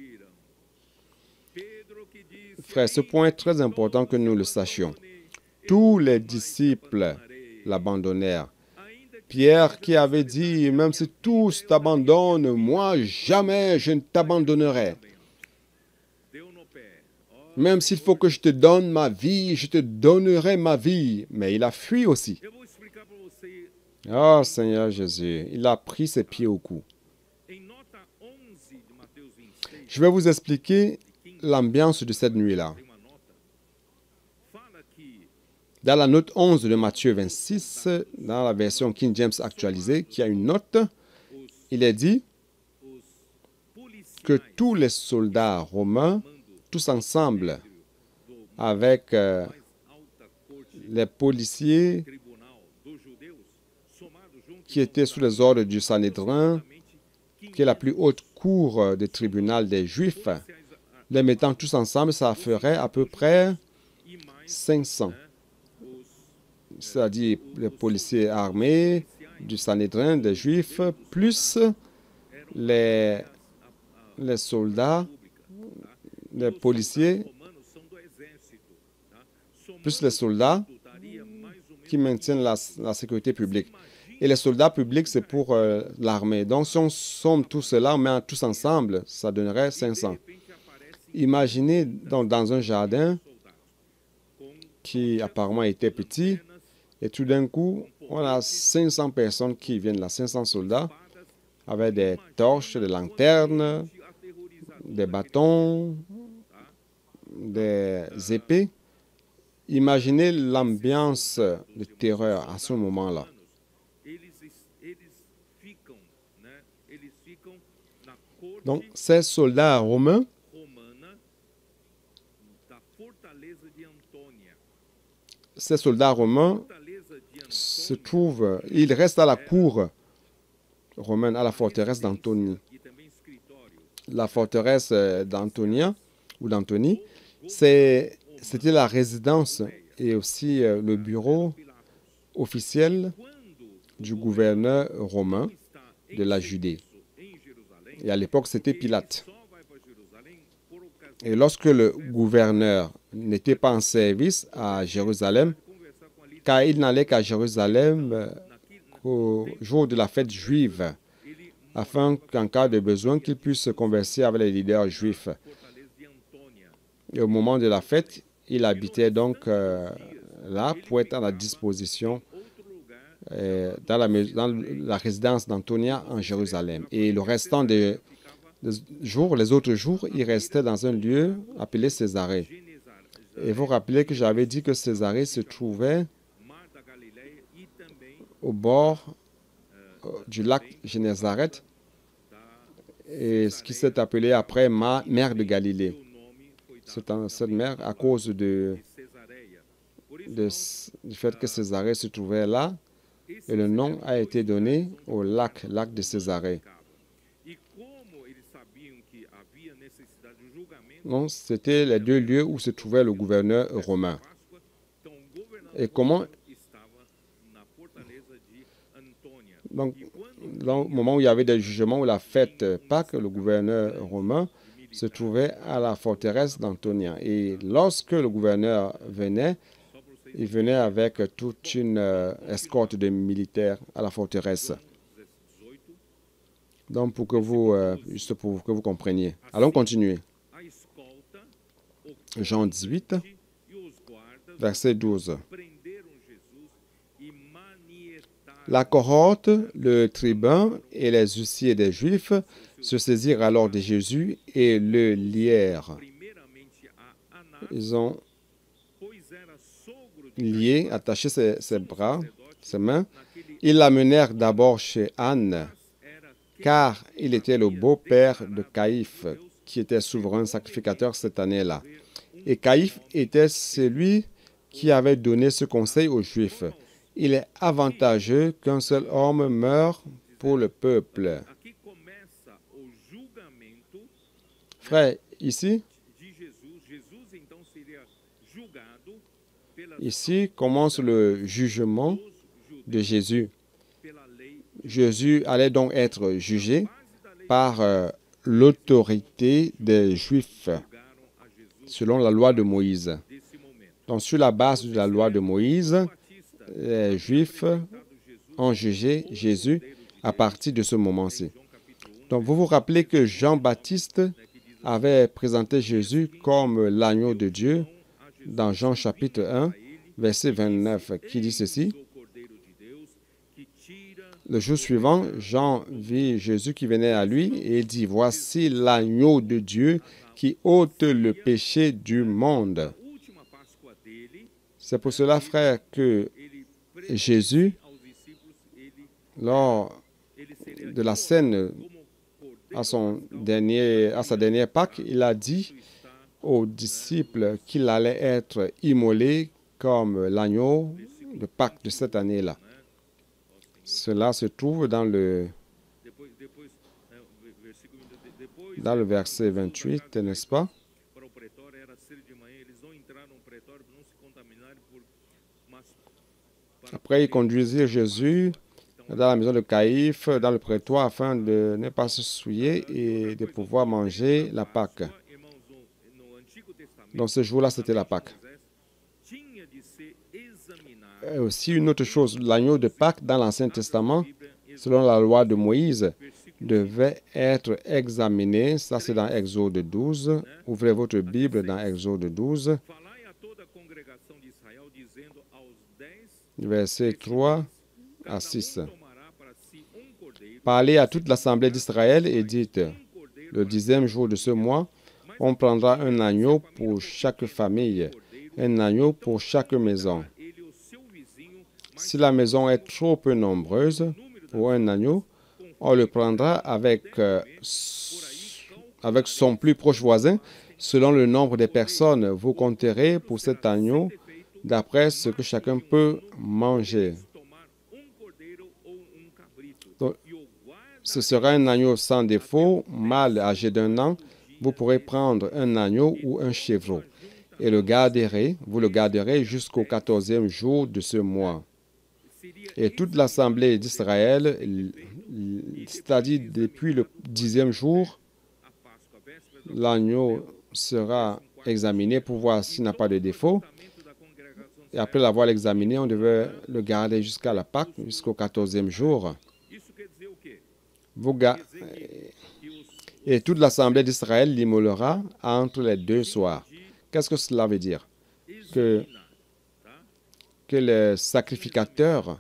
Frère, ce point est très important que nous le sachions. Tous les disciples l'abandonnèrent. Pierre qui avait dit, même si tous t'abandonnent, moi jamais je ne t'abandonnerai. Même s'il faut que je te donne ma vie, je te donnerai ma vie. Mais il a fui aussi. Oh Seigneur Jésus, il a pris ses pieds au cou. Je vais vous expliquer l'ambiance de cette nuit-là. Dans la note 11 de Matthieu 26, dans la version King James actualisée, qui a une note, il est dit que tous les soldats romains, tous ensemble, avec les policiers qui étaient sous les ordres du Sanhédrin, qui est la plus haute cour des tribunaux des Juifs, les mettant tous ensemble, ça ferait à peu près 500. C'est-à-dire les policiers armés du Sanhédrin des Juifs, plus les soldats, les policiers, plus les soldats qui maintiennent la sécurité publique. Et les soldats publics, c'est pour l'armée. Donc, si on somme tout cela, on met tous ensemble, ça donnerait 500. Imaginez dans un jardin qui apparemment était petit, et tout d'un coup, on a 500 personnes qui viennent là, 500 soldats, avec des torches, des lanternes, des bâtons, des épées. Imaginez l'ambiance de terreur à ce moment-là. Donc, ces soldats romains se trouvent, ils restent à la cour romaine, à la forteresse d'Antonie. La forteresse d'Antonia, ou d'Antony, c'était la résidence et aussi le bureau officiel du gouverneur romain de la Judée. Et à l'époque, c'était Pilate. Et lorsque le gouverneur n'était pas en service à Jérusalem, car il n'allait qu'à Jérusalem au jour de la fête juive, afin qu'en cas de besoin, qu'il puisse se converser avec les leaders juifs. Et au moment de la fête, il habitait donc là pour être à la disposition dans la résidence d'Antonia en Jérusalem. Et le restant des jours, les autres jours, il restait dans un lieu appelé Césarée. Et vous rappelez que j'avais dit que Césarée se trouvait au bord du lac Génézareth, et ce qui s'est appelé après mer de Galilée. Cette mer, à cause du fait que Césarée se trouvait là, et le nom a été donné au lac de Césarée. Donc, c'était les deux lieux où se trouvait le gouverneur romain. Et comment... Donc, au moment où il y avait des jugements ou la fête Pâques, le gouverneur romain se trouvait à la forteresse d'Antonia. Et lorsque le gouverneur venait, il venait avec toute une escorte de militaires à la forteresse. Donc, juste pour que vous compreniez. Allons continuer. Jean 18, verset 12. La cohorte, le tribun et les huissiers des Juifs se saisirent alors de Jésus et le lièrent. Ils ont lié, attaché ses bras, ses mains. Ils l'amenèrent d'abord chez Anne, car il était le beau-père de Caïphe, qui était souverain sacrificateur cette année-là. Et Caïphe était celui qui avait donné ce conseil aux Juifs. Il est avantageux qu'un seul homme meure pour le peuple. Frère, ici commence le jugement de Jésus. Jésus allait donc être jugé par l'autorité des Juifs, selon la loi de Moïse. Donc, sur la base de la loi de Moïse, les Juifs ont jugé Jésus à partir de ce moment-ci. Donc, vous vous rappelez que Jean-Baptiste avait présenté Jésus comme l'agneau de Dieu dans Jean chapitre 1, verset 29, qui dit ceci. Le jour suivant, Jean vit Jésus qui venait à lui et il dit, « Voici l'agneau de Dieu qui ôte le péché du monde. » C'est pour cela, frère, que Jésus, lors de la scène à sa dernière Pâque, il a dit aux disciples qu'il allait être immolé comme l'agneau de Pâques de cette année-là. Cela se trouve dans le verset 28, n'est-ce pas? Après, ils conduisirent Jésus dans la maison de Caïphe, dans le prétoire, afin de ne pas se souiller et de pouvoir manger la Pâque. Donc, ce jour-là, c'était la Pâque. Et aussi, une autre chose, l'agneau de Pâques dans l'Ancien Testament, selon la loi de Moïse, devait être examiné. Ça, c'est dans Exode 12. Ouvrez votre Bible dans Exode 12. Versets 3 à 6. Parlez à toute l'assemblée d'Israël et dites, le 10e jour de ce mois, on prendra un agneau pour chaque famille, un agneau pour chaque maison. Si la maison est trop peu nombreuse pour un agneau, on le prendra avec son plus proche voisin, selon le nombre de personnes. Vous compterez pour cet agneau d'après ce que chacun peut manger. Donc, ce sera un agneau sans défaut, mâle âgé d'1 an. Vous pourrez prendre un agneau ou un chevreau et vous le garderez jusqu'au 14e jour de ce mois. Et toute l'assemblée d'Israël, c'est-à-dire depuis le 10e jour, l'agneau sera examiné pour voir s'il n'a pas de défaut. Et après l'avoir examiné, on devait le garder jusqu'à la Pâque, jusqu'au 14e jour. Et toute l'assemblée d'Israël l'immolera entre les 2 soirs. Qu'est-ce que cela veut dire? Que les sacrificateurs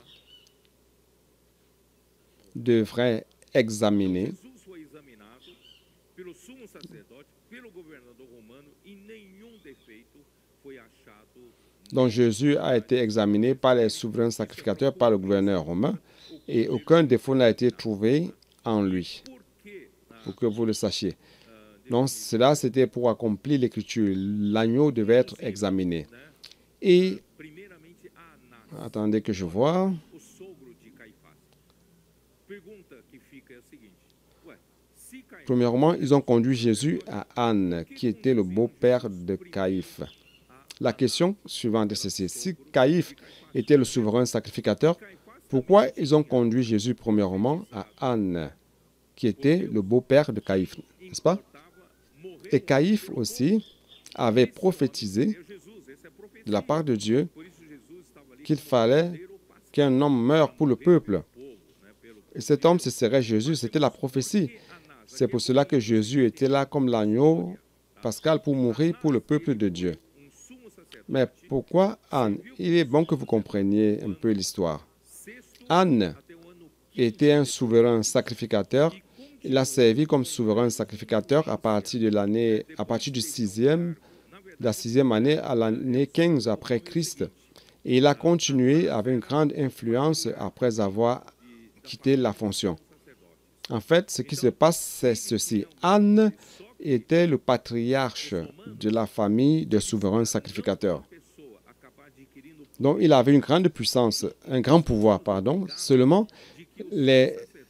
devraient examiner Donc Jésus a été examiné par les souverains sacrificateurs, par le gouverneur romain, et aucun défaut n'a été trouvé en lui, pour que vous le sachiez. Donc cela, c'était pour accomplir l'écriture. L'agneau devait être examiné. Et, attendez que je vois. Premièrement, ils ont conduit Jésus à Anne, qui était le beau-père de Caïphe. La question suivante est ceci. Si Caïphe était le souverain sacrificateur, pourquoi ils ont conduit Jésus premièrement à Anne, qui était le beau-père de Caïphe, n'est-ce pas? Et Caïphe aussi avait prophétisé de la part de Dieu qu'il fallait qu'un homme meure pour le peuple. Et cet homme, ce serait Jésus, c'était la prophétie. C'est pour cela que Jésus était là comme l'agneau pascal pour mourir pour le peuple de Dieu. Mais pourquoi Anne? Il est bon que vous compreniez un peu l'histoire. Anne était un souverain sacrificateur. Il a servi comme souverain sacrificateur à partir de la sixième année à l'année 15 après Christ. Et il a continué avec une grande influence après avoir quitté la fonction. En fait, ce qui se passe, c'est ceci. Anne était le patriarche de la famille des souverains sacrificateurs. Donc, il avait une grande puissance, un grand pouvoir, pardon. Seulement, les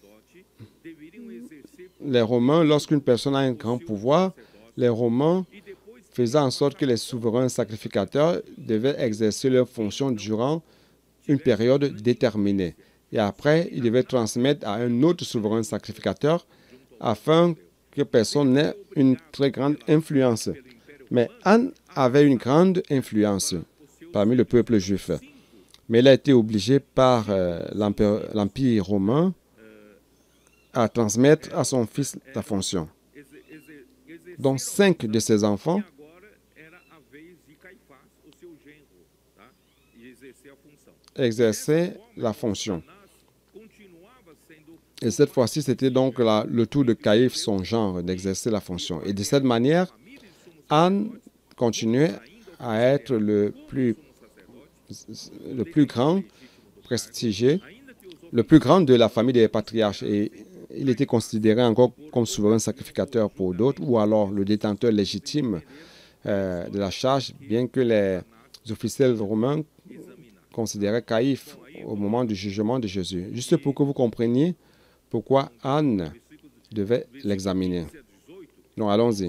Romains, lorsqu'une personne a un grand pouvoir, les Romains faisaient en sorte que les souverains sacrificateurs devaient exercer leurs fonctions durant une période déterminée. Et après, ils devaient transmettre à un autre souverain sacrificateur afin que personne n'ait une très grande influence. Mais Anne avait une grande influence parmi le peuple juif. Mais il a été obligé par l'Empire romain à transmettre à son fils la fonction. Donc 5 de ses enfants exerçaient la fonction. Et cette fois-ci, c'était donc le tour de Caïphe, son genre, d'exercer la fonction. Et de cette manière, Anne continuait à être le plus grand, prestigieux, le plus grand de la famille des patriarches. Et il était considéré encore comme souverain sacrificateur pour d'autres, ou alors le détenteur légitime de la charge, bien que les officiels romains considéraient Caïphe au moment du jugement de Jésus. Juste pour que vous compreniez pourquoi Anne devait l'examiner. Donc, allons-y.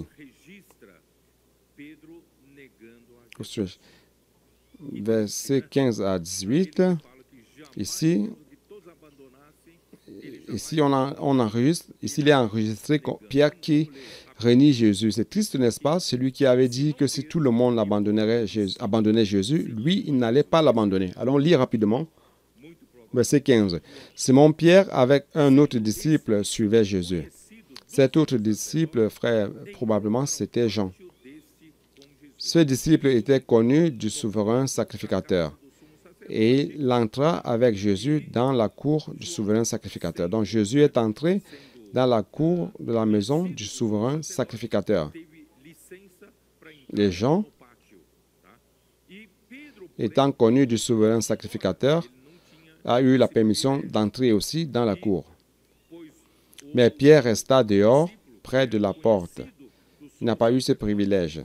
Versets 15 à 18. Ici, on enregistre, ici il est enregistré Pierre qui renie Jésus. C'est triste, n'est-ce pas? Celui qui avait dit que si tout le monde abandonnait Jésus, lui, il n'allait pas l'abandonner. Allons lire rapidement. Verset 15. Simon-Pierre, avec un autre disciple, suivait Jésus. Cet autre disciple, frère, probablement, c'était Jean. Ce disciple était connu du souverain sacrificateur. Et il entra avec Jésus dans la cour du souverain sacrificateur. Donc Jésus est entré dans la cour de la maison du souverain sacrificateur. Les gens, étant connus du souverain sacrificateur, a eu la permission d'entrer aussi dans la cour. Mais Pierre resta dehors, près de la porte. Il n'a pas eu ce privilège.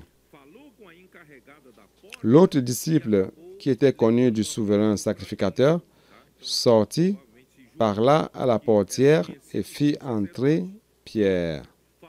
L'autre disciple, qui était connu du souverain sacrificateur, sortit, parla à la portière et fit entrer Pierre.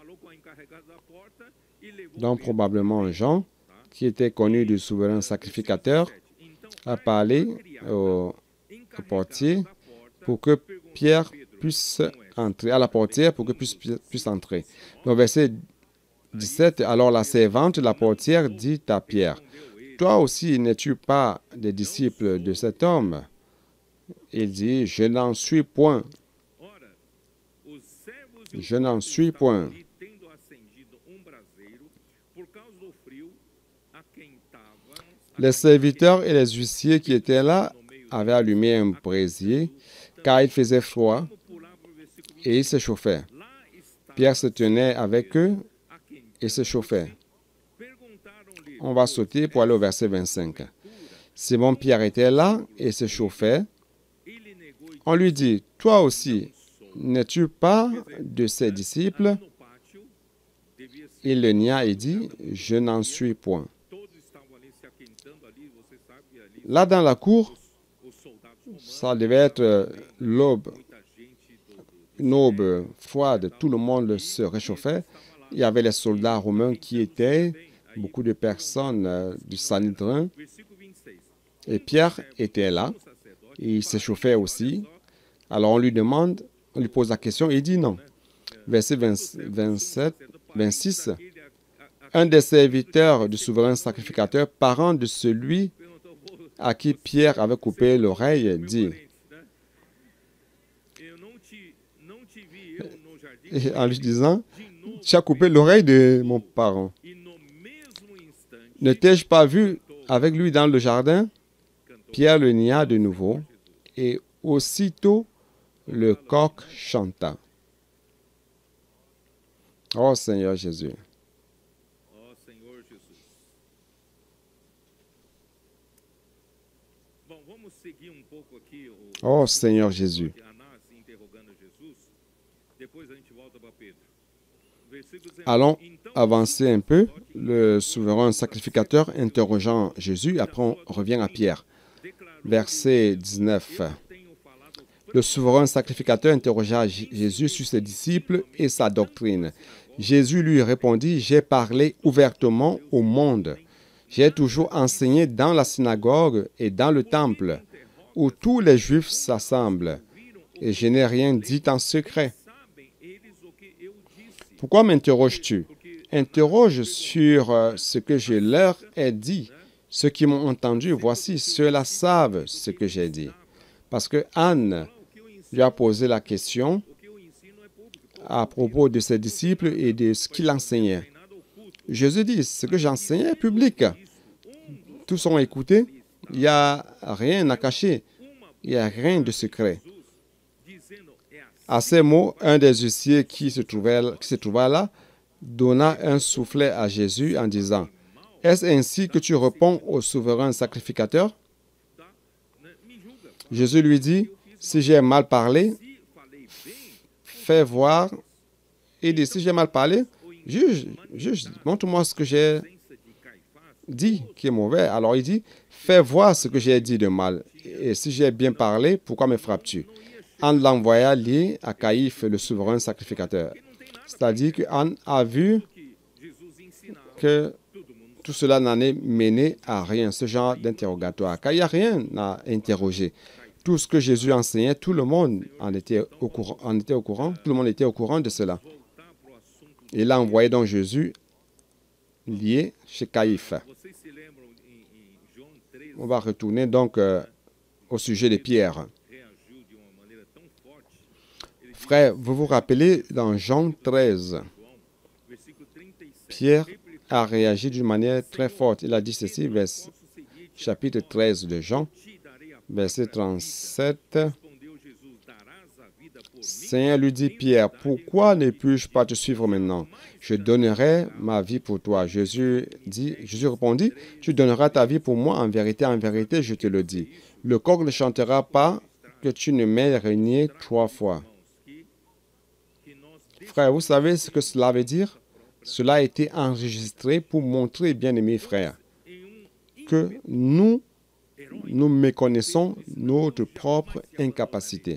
Donc probablement Jean, qui était connu du souverain sacrificateur, a parlé au portier pour que Pierre puisse entrer, à la portière pour que Pierre puisse entrer. Donc verset 17, alors la servante, la portière, dit à Pierre, « Toi aussi, n'es-tu pas des disciples de cet homme? » Il dit, « Je n'en suis point. Je n'en suis point. » Les serviteurs et les huissiers qui étaient là avaient allumé un brasier, car il faisait froid et ils se chauffaient. Pierre se tenait avec eux et se chauffait. On va sauter pour aller au verset 25. Simon-Pierre était là et se chauffait. On lui dit, « Toi aussi, n'es-tu pas de ses disciples? » Il le nia et dit, « Je n'en suis point. » Là dans la cour, ça devait être l'aube, une aube froide, tout le monde se réchauffait. Il y avait les soldats romains qui étaient, beaucoup de personnes du Sanhédrin. Et Pierre était là, et il s'échauffait aussi. Alors on lui demande, on lui pose la question, et il dit non. Verset 26, un des serviteurs du souverain sacrificateur, parent de celui à qui Pierre avait coupé l'oreille, dit, en lui disant, « Tu as coupé l'oreille de mon parent. Ne t'ai-je pas vu avec lui dans le jardin? » Pierre le nia de nouveau, et Aussitôt, le coq chanta. Oh Seigneur Jésus. Oh Seigneur Jésus. Allons avancer un peu. Le souverain sacrificateur interrogeant Jésus, après on revient à Pierre. Verset 19. Le souverain sacrificateur interrogea Jésus sur ses disciples et sa doctrine. Jésus lui répondit, « J'ai parlé ouvertement au monde. J'ai toujours enseigné dans la synagogue et dans le temple, où tous les Juifs s'assemblent, et je n'ai rien dit en secret. » Pourquoi m'interroges-tu? Interroge sur ce que je leur ai dit. Ceux qui m'ont entendu, voici, ceux-là savent ce que j'ai dit. Parce que Anne lui a posé la question à propos de ses disciples et de ce qu'il enseignait. Jésus dit, ce que j'enseignais est public. Tous ont écouté. Il n'y a rien à cacher. Il n'y a rien de secret. À ces mots, un des huissiers qui se trouvait là donna un soufflet à Jésus en disant, « Est-ce ainsi que tu réponds au souverain sacrificateur? » Jésus lui dit, « Si j'ai mal parlé, fais voir. » Il dit, « Si j'ai mal parlé, juge, montre-moi ce que j'ai dit qui est mauvais. » Alors il dit, « Fais voir ce que j'ai dit de mal. Et si j'ai bien parlé, pourquoi me frappes-tu? » Anne l'envoya lié à Caïphe, le souverain sacrificateur. C'est-à-dire que Anne a vu que tout cela n'en est mené à rien, ce genre d'interrogatoire, car il n'y a rien à interroger. Tout ce que Jésus enseignait, tout le monde en était au courant, tout le monde était au courant de cela. Il a envoyé donc Jésus lié chez Caïphe. On va retourner donc au sujet de Pierre. Frère, vous vous rappelez dans Jean 13, Pierre a réagi d'une manière très forte. Il a dit ceci, chapitre 13 de Jean, verset 37. Seigneur lui dit, Pierre, pourquoi ne puis-je pas te suivre maintenant? Je donnerai ma vie pour toi. Jésus répondit, tu donneras ta vie pour moi, en vérité, je te le dis. Le coq ne chantera pas que tu ne m'aies régné 3 fois. Frère, vous savez ce que cela veut dire? Cela a été enregistré pour montrer, bien-aimés frères, que nous méconnaissons notre propre incapacité.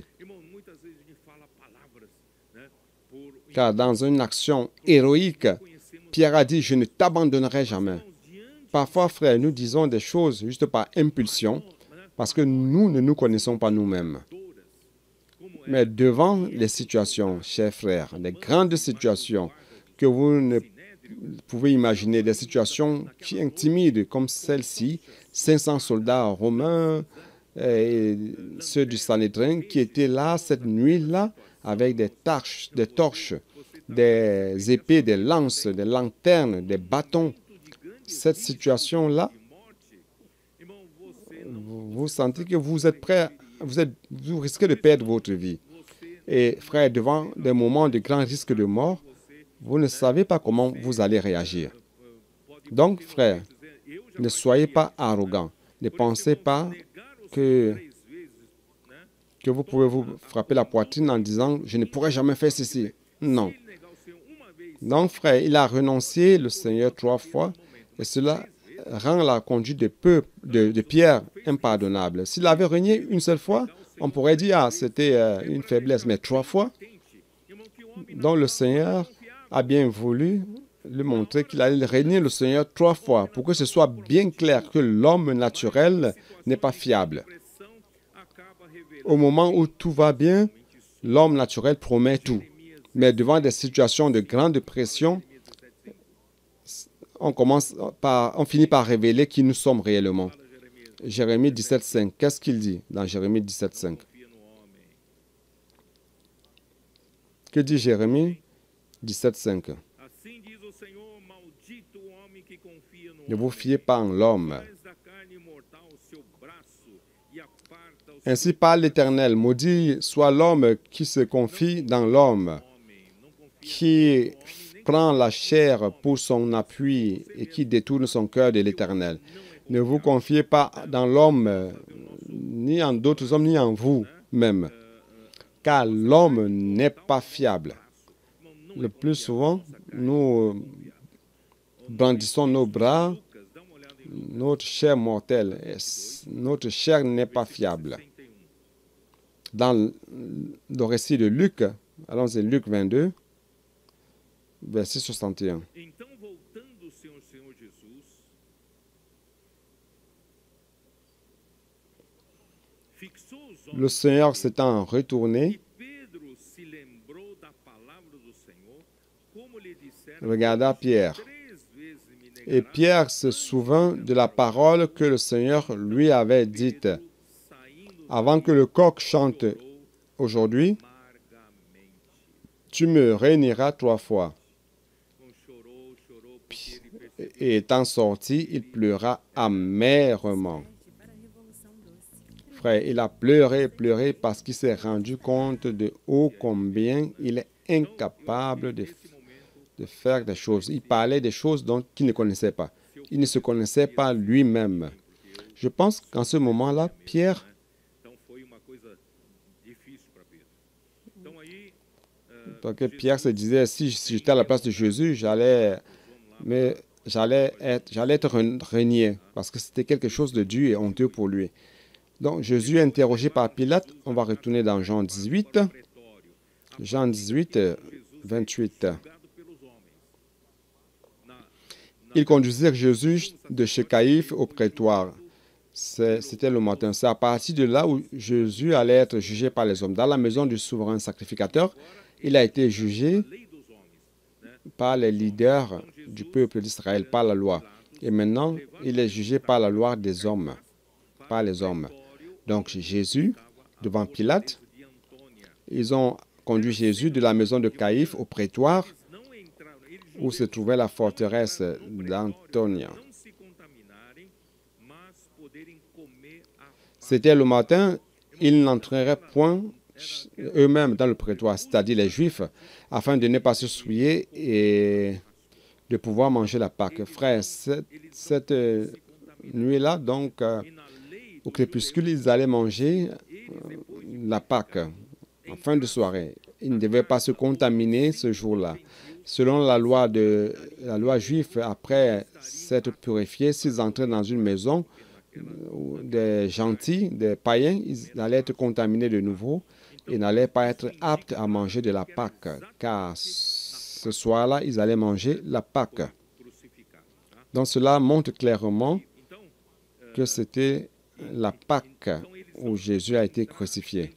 Car dans une action héroïque, Pierre a dit, je ne t'abandonnerai jamais. Parfois, frère, nous disons des choses juste par impulsion, parce que nous ne nous connaissons pas nous-mêmes. Mais devant les situations, chers frères, les grandes situations que vous ne pouvez imaginer, des situations qui intimident comme celle-ci, 500 soldats romains, et ceux du Sanhédrin qui étaient là cette nuit-là avec des torches, des épées, des lances, des lanternes, des bâtons. Cette situation-là, vous sentez que vous êtes prêt, vous risquez de perdre votre vie. Et frère, devant des moments de grand risque de mort, vous ne savez pas comment vous allez réagir. Donc, frère, ne soyez pas arrogant. Ne pensez pas que vous pouvez vous frapper la poitrine en disant « je ne pourrai jamais faire ceci ». Non. Donc, frère, il a renoncé le Seigneur 3 fois et cela rend la conduite de Pierre impardonnable. S'il avait régné une seule fois, on pourrait dire « ah, c'était une faiblesse », mais 3 fois. Donc, le Seigneur a bien voulu lui montrer qu'il allait régner le Seigneur 3 fois pour que ce soit bien clair que l'homme naturel n'est pas fiable. Au moment où tout va bien, l'homme naturel promet tout. Mais devant des situations de grande pression, on finit par révéler qui nous sommes réellement. Jérémie 17,5. Qu'est-ce qu'il dit dans Jérémie 17,5? Que dit Jérémie 17,5? Ne vous fiez pas en l'homme. Ainsi parle l'Éternel, maudit soit l'homme qui se confie dans l'homme, qui prend la chair pour son appui et qui détourne son cœur de l'Éternel. Ne vous confiez pas dans l'homme, ni en d'autres hommes, ni en vous-même, car l'homme n'est pas fiable. Le plus souvent, nous brandissons nos bras, notre chair mortelle, notre chair n'est pas fiable. Dans le récit de Luc, allons-y, Luc 22, verset 61. Le Seigneur s'étant retourné, regarda Pierre. Et Pierre se souvint de la parole que le Seigneur lui avait dite. Avant que le coq chante aujourd'hui, tu me réuniras 3 fois. Et étant sorti, il pleura amèrement. Frère, il a pleuré, pleuré parce qu'il s'est rendu compte de combien il est incapable de faire des choses. Il parlait des choses qu'il ne connaissait pas. Il ne se connaissait pas lui-même. Je pense qu'en ce moment-là, Pierre, donc Pierre se disait, si j'étais à la place de Jésus, j'allais être renié, parce que c'était quelque chose de dur et honteux pour lui. Donc, Jésus est interrogé par Pilate. On va retourner dans Jean 18. Jean 18, 28. Ils conduisirent Jésus de chez Caïphe au prétoire. C'était le matin. C'est à partir de là où Jésus allait être jugé par les hommes. Dans la maison du souverain sacrificateur, il a été jugé par les leaders du peuple d'Israël, par la loi. Et maintenant, il est jugé par la loi des hommes, par les hommes. Donc, Jésus, devant Pilate, ils ont conduit Jésus de la maison de Caïphe au prétoire, où se trouvait la forteresse d'Antonia. C'était le matin, ils n'entreraient point eux-mêmes dans le prétoire, c'est-à-dire les Juifs, afin de ne pas se souiller et de pouvoir manger la Pâque. Frère, cette nuit-là, donc, au crépuscule, ils allaient manger la Pâque en fin de soirée. Ils ne devaient pas se contaminer ce jour-là. Selon la loi juive, après s'être purifiés, s'ils entraient dans une maison des gentils, des païens, ils allaient être contaminés de nouveau et n'allaient pas être aptes à manger de la Pâque, car ce soir-là, ils allaient manger la Pâque. Donc cela montre clairement que c'était la Pâque où Jésus a été crucifié.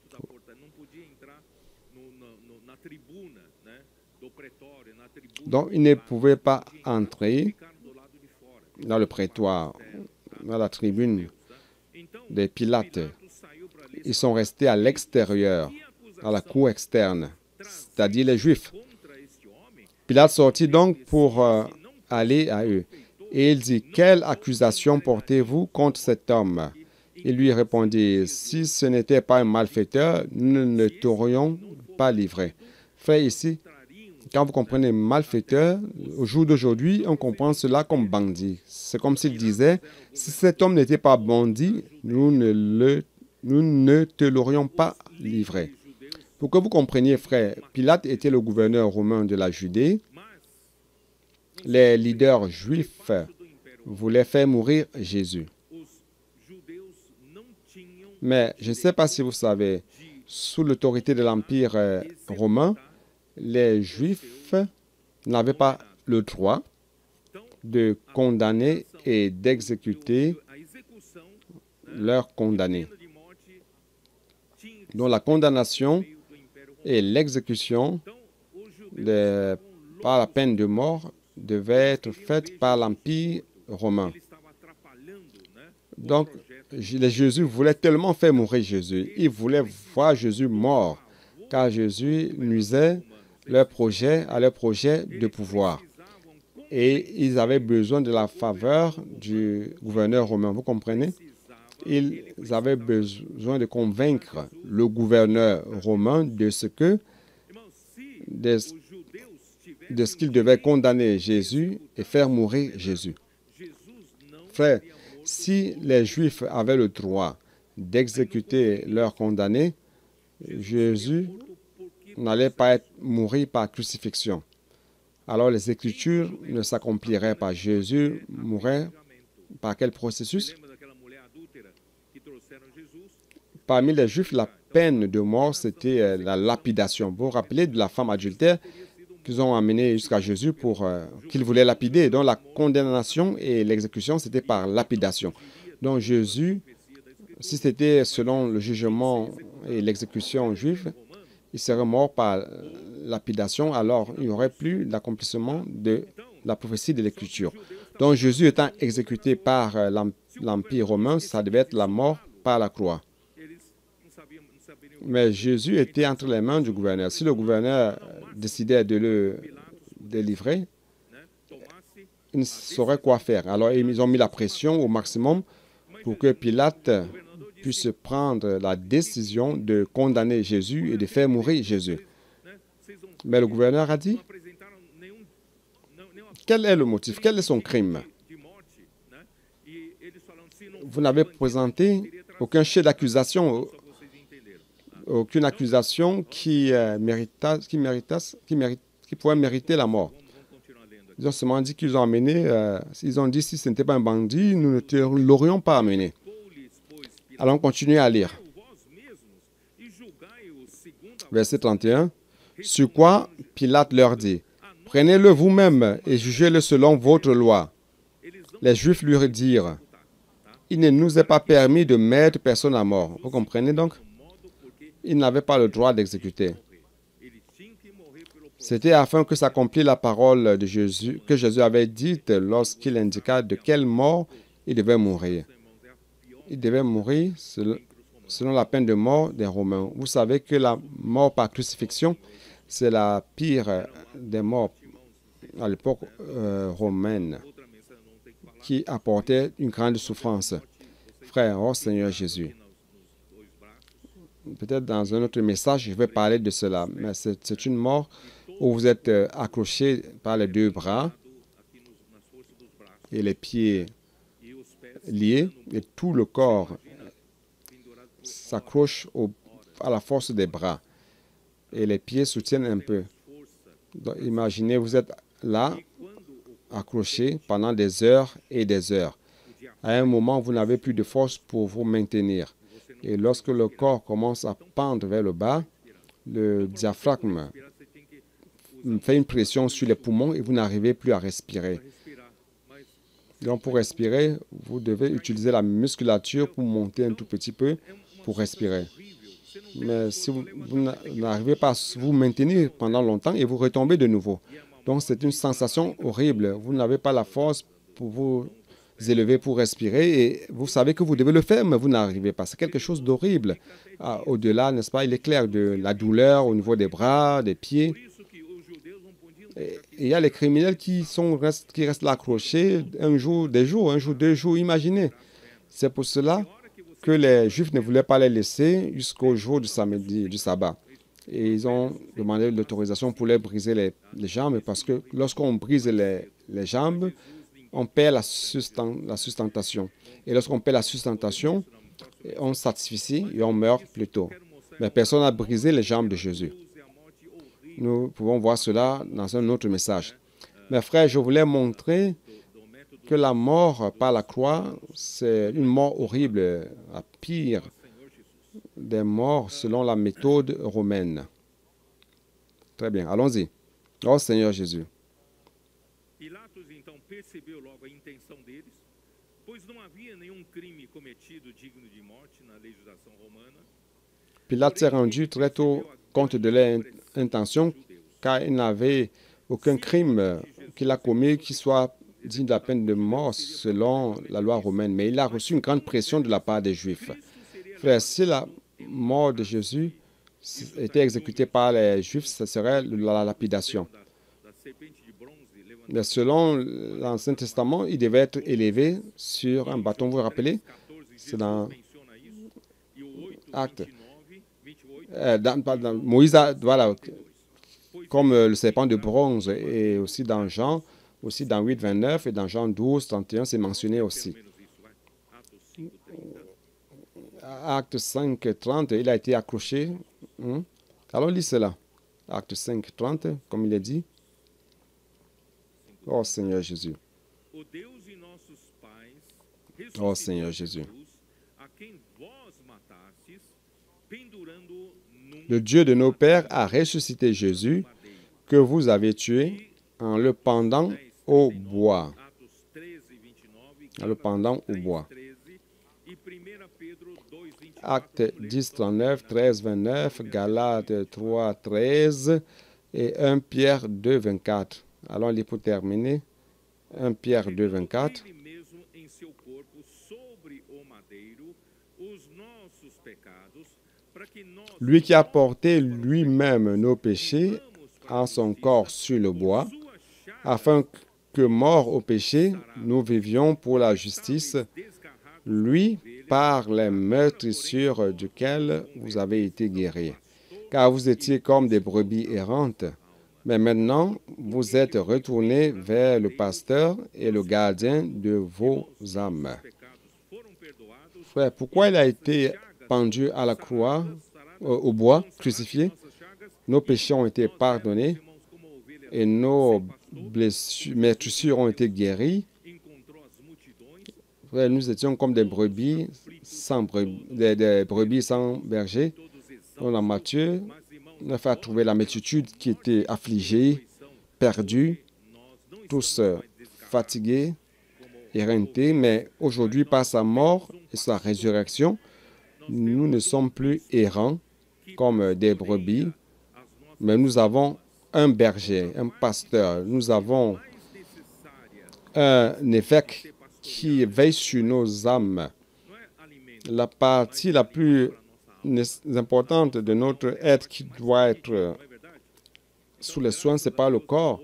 Donc, ils ne pouvaient pas entrer dans le prétoire, dans la tribune des Pilates. Ils sont restés à l'extérieur, à la cour externe, c'est-à-dire les Juifs. Pilate sortit donc pour aller à eux. Et il dit, « Quelle accusation portez-vous contre cet homme ?» Il lui répondit, « Si ce n'était pas un malfaiteur, nous ne t'aurions pas livré. » Frère, ici, quand vous comprenez malfaiteur, au jour d'aujourd'hui, on comprend cela comme bandit. C'est comme s'il disait, si cet homme n'était pas bandit, nous ne te l'aurions pas livré. Pour que vous compreniez, frère, Pilate était le gouverneur romain de la Judée. Les leaders juifs voulaient faire mourir Jésus. Mais je ne sais pas si vous savez, sous l'autorité de l'Empire romain, les Juifs n'avaient pas le droit de condamner et d'exécuter leurs condamnés. Donc la condamnation et l'exécution par la peine de mort devaient être faites par l'Empire romain. Donc, Jésus voulait tellement faire mourir Jésus. Ils voulaient voir Jésus mort, car Jésus nuisait à leur projet de pouvoir. Et ils avaient besoin de la faveur du gouverneur romain. Vous comprenez? Ils avaient besoin de convaincre le gouverneur romain de ce qu'il devait condamner Jésus et faire mourir Jésus. Frère, si les Juifs avaient le droit d'exécuter leurs condamnés, Jésus n'allait pas mourir par crucifixion. Alors les Écritures ne s'accompliraient pas. Jésus mourrait par quel processus? Parmi les Juifs, la peine de mort, c'était la lapidation. Vous vous rappelez de la femme adultère qu'ils ont amenée jusqu'à Jésus pour qu'ils voulaient lapider. Donc la condamnation et l'exécution, c'était par lapidation. Donc Jésus, si c'était selon le jugement et l'exécution juive, il serait mort par lapidation, alors il n'y aurait plus l'accomplissement de la prophétie de l'Écriture. Donc Jésus étant exécuté par l'Empire romain, ça devait être la mort par la croix. Mais Jésus était entre les mains du gouverneur. Si le gouverneur décidait de le délivrer, il ne saurait quoi faire. Alors ils ont mis la pression au maximum pour que Pilate puisse prendre la décision de condamner Jésus et de faire mourir Jésus. Mais le gouverneur a dit, quel est le motif? Quel est son crime? Vous n'avez présenté aucun chef d'accusation, aucune accusation qui pourrait mériter la mort. Ils ont seulement dit qu'ils ont amené, ils ont dit si ce n'était pas un bandit, nous ne l'aurions pas amené. Allons continuer à lire. Verset 31. Sur quoi Pilate leur dit, « Prenez-le vous-même et jugez-le selon votre loi. » Les Juifs lui dirent, « Il ne nous est pas permis de mettre personne à mort. » Vous comprenez donc? Ils n'avaient pas le droit d'exécuter. C'était afin que s'accomplisse la parole de Jésus, que Jésus avait dite lorsqu'il indiqua de quelle mort il devait mourir. Il devait mourir selon la peine de mort des Romains. Vous savez que la mort par crucifixion, c'est la pire des morts à l'époque romaine, qui apportait une grande souffrance. Frère, oh Seigneur Jésus. Peut-être dans un autre message, je vais parler de cela, mais c'est une mort où vous êtes accroché par les deux bras et les pieds liés et tout le corps s'accroche à la force des bras et les pieds soutiennent un peu. Donc, imaginez, vous êtes là, accroché pendant des heures et des heures. À un moment, vous n'avez plus de force pour vous maintenir. Et lorsque le corps commence à pendre vers le bas, le diaphragme fait une pression sur les poumons et vous n'arrivez plus à respirer. Donc, pour respirer, vous devez utiliser la musculature pour monter un tout petit peu pour respirer. Mais si vous n'arrivez pas à vous maintenir pendant longtemps et vous retombez de nouveau. Donc, c'est une sensation horrible. Vous n'avez pas la force pour vous élever, pour respirer. Et vous savez que vous devez le faire, mais vous n'arrivez pas. C'est quelque chose d'horrible. Au-delà, n'est-ce pas, il est clair de la douleur au niveau des bras, des pieds. Et il y a les criminels qui restent là accrochés un jour, deux jours, imaginez. C'est pour cela que les Juifs ne voulaient pas les laisser jusqu'au jour du samedi, du sabbat. Et ils ont demandé l'autorisation pour les briser les jambes, parce que lorsqu'on brise les jambes, on perd la sustentation. Et lorsqu'on perd la sustentation, on s'asphyxie et on meurt plus tôt. Mais personne n'a brisé les jambes de Jésus. Nous pouvons voir cela dans un autre message. Mes frères, je voulais montrer que la mort par la croix, c'est une mort horrible, la pire des morts selon la méthode romaine. Très bien, allons-y. Oh Seigneur Jésus. Pilatos então percebeu logo a intenção deles, pois não havia nenhum crime cometido digno de morte na legislação romana. Pilate s'est rendu très tôt compte de leur intention, car il n'avait aucun crime qu'il a commis qui soit digne de la peine de mort selon la loi romaine. Mais il a reçu une grande pression de la part des Juifs. Frère, si la mort de Jésus était exécutée par les Juifs, ce serait la lapidation. Mais selon l'Ancien Testament, il devait être élevé sur un bâton. Vous vous rappelez? C'est dans Actes. Moïse, voilà, comme le serpent de bronze, et aussi dans Jean, aussi dans 8, 29 et dans Jean 12, 31, c'est mentionné aussi. Acte 5, 30, il a été accroché. Alors, lis cela. Acte 5, 30, comme il est dit. Oh Seigneur Jésus. Oh Seigneur Jésus. Le Dieu de nos pères a ressuscité Jésus, que vous avez tué en le pendant au bois. En le pendant au bois. Acte 10, 39, 13, 29, Galates 3, 13 et 1 Pierre 2, 24. Allons lire pour terminer. 1 Pierre 2, 24. Lui qui a porté lui-même nos péchés en son corps sur le bois, afin que, morts au péché, nous vivions pour la justice, lui, par les meurtrissures duquel vous avez été guéris. Car vous étiez comme des brebis errantes, mais maintenant vous êtes retournés vers le pasteur et le gardien de vos âmes. Frère, pourquoi il a été pendu à la croix, au bois, crucifié? Nos péchés ont été pardonnés et nos meurtrissures ont été guéries. Frère, nous étions comme des brebis sans berger. Dans Matthieu, on a fait trouver la multitude qui était affligée, perdue, tous fatigués, éreintés, mais aujourd'hui, par sa mort et sa résurrection, nous ne sommes plus errants comme des brebis, mais nous avons un berger, un pasteur, nous avons un évêque qui veille sur nos âmes. La partie la plus importante de notre être qui doit être sous les soins, ce n'est pas le corps,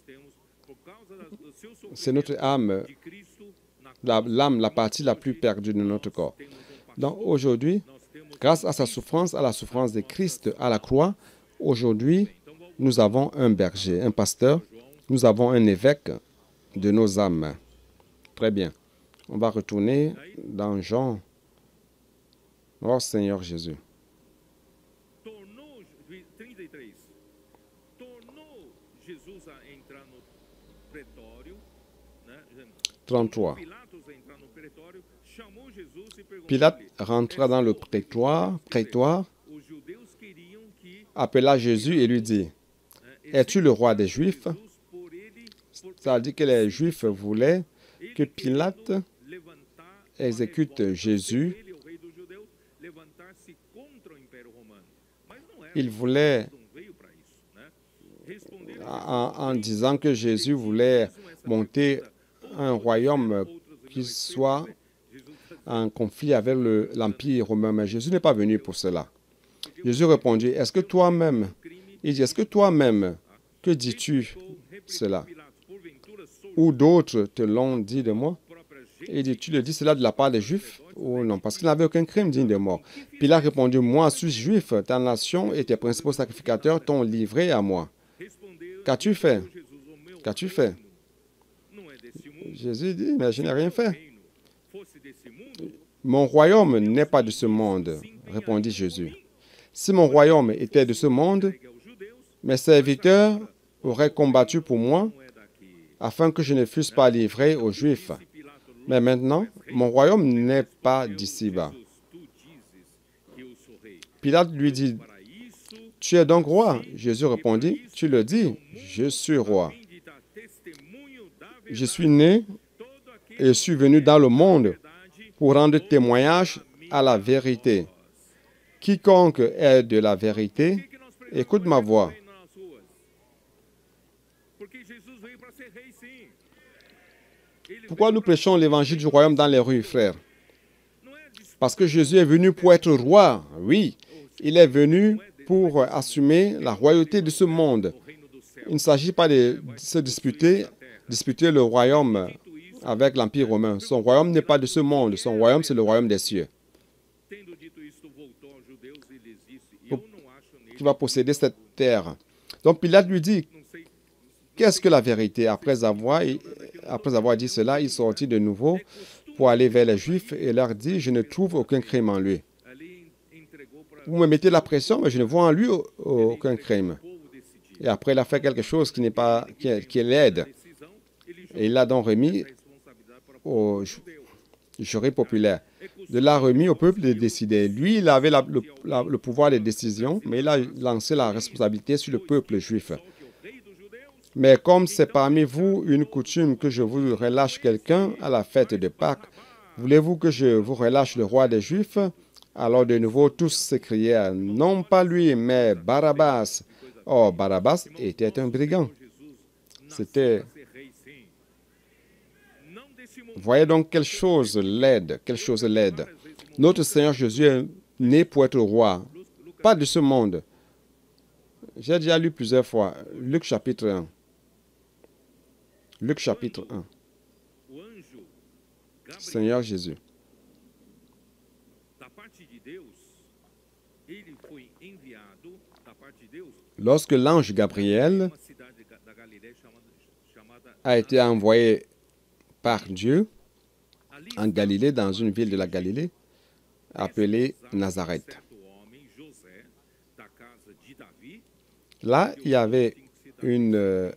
c'est notre âme, l'âme, la partie la plus perdue de notre corps. Donc aujourd'hui, grâce à sa souffrance, à la souffrance de Christ à la croix, aujourd'hui, nous avons un berger, un pasteur, nous avons un évêque de nos âmes. Très bien. On va retourner dans Jean. Oh Seigneur Jésus. 33. Pilate rentra dans le prétoire, appela Jésus et lui dit, « Es-tu le roi des Juifs? » Ça a dit que les Juifs voulaient que Pilate exécute Jésus. Il voulait, en disant que Jésus voulait monter un royaume qui soit en conflit avec l'Empire romain. Mais Jésus n'est pas venu pour cela. Jésus répondit, est-ce que toi-même, il dit, est-ce que toi-même, que dis-tu cela? Ou d'autres te l'ont dit de moi? Il dit, tu le dis cela de la part des Juifs? Ou non, parce qu'il n'avait aucun crime digne de mort. Puis il a répondu, moi, suis juif, ta nation et tes principaux sacrificateurs t'ont livré à moi. Qu'as-tu fait? Qu'as-tu fait? Jésus dit, mais je n'ai rien fait. Mon royaume n'est pas de ce monde, répondit Jésus. Si mon royaume était de ce monde, mes serviteurs auraient combattu pour moi afin que je ne fusse pas livré aux Juifs. Mais maintenant, mon royaume n'est pas d'ici-bas. Pilate lui dit, « Tu es donc roi ?» Jésus répondit, « Tu le dis, je suis roi. Je suis né et suis venu dans le monde pour rendre témoignage à la vérité. Quiconque est de la vérité, écoute ma voix. » Pourquoi nous prêchons l'évangile du royaume dans les rues, frères? Parce que Jésus est venu pour être roi, oui. Il est venu pour assumer la royauté de ce monde. Il ne s'agit pas de se disputer le royaume avec l'Empire romain. Son royaume n'est pas de ce monde. Son royaume, c'est le royaume des cieux. Tendo dito isto, voltou aos judeus e lhes disse: Eu não acho nele. Qui va posséder cette terre. Donc Pilate lui dit, Não sei. qu'est-ce que la vérité? Après avoir dit cela, il sortit de nouveau pour aller vers les Juifs et leur dit, je ne trouve aucun crime en lui. Ali entregou para Vous me mettez la pression, mais je ne vois en lui aucun crime. o povo decidir. Et après, il a fait quelque chose qui n'est pas, qui est laide. Decisão, ele Et il l'a donc remis a responsabilidade para au jury populaire. De l'a remis au peuple de décider. Lui, il avait le pouvoir de décision, mais il a lancé la responsabilité sur le peuple juif. que o rei dos judeus. Mais comme c'est parmi vous une coutume que je vous relâche quelqu'un à la fête de Pâques, voulez-vous que je vous relâche le roi des Juifs? Alors de nouveau tous s'écrièrent, non pas lui, mais Barabbas. Or, Barabbas était un brigand. C'était... Ser rei, sim. Não desse mundo. Voyez donc quelque chose laide, quelque chose laide. Notre Seigneur Jésus est né pour être roi, pas de ce monde. J'ai déjà lu plusieurs fois, Luc chapitre 1. Luc chapitre 1. O anjo Gabriel, Seigneur Jésus. da parte de Deus, ele foi enviado da parte de Deus Lorsque l'ange Gabriel uma cidade da Galiléia chamada a été envoyé par Dieu ali en Galilée, dans une ville de la Galilée, appelée Nazareth. certo homem, José, da casa de Davi, Là, il y avait une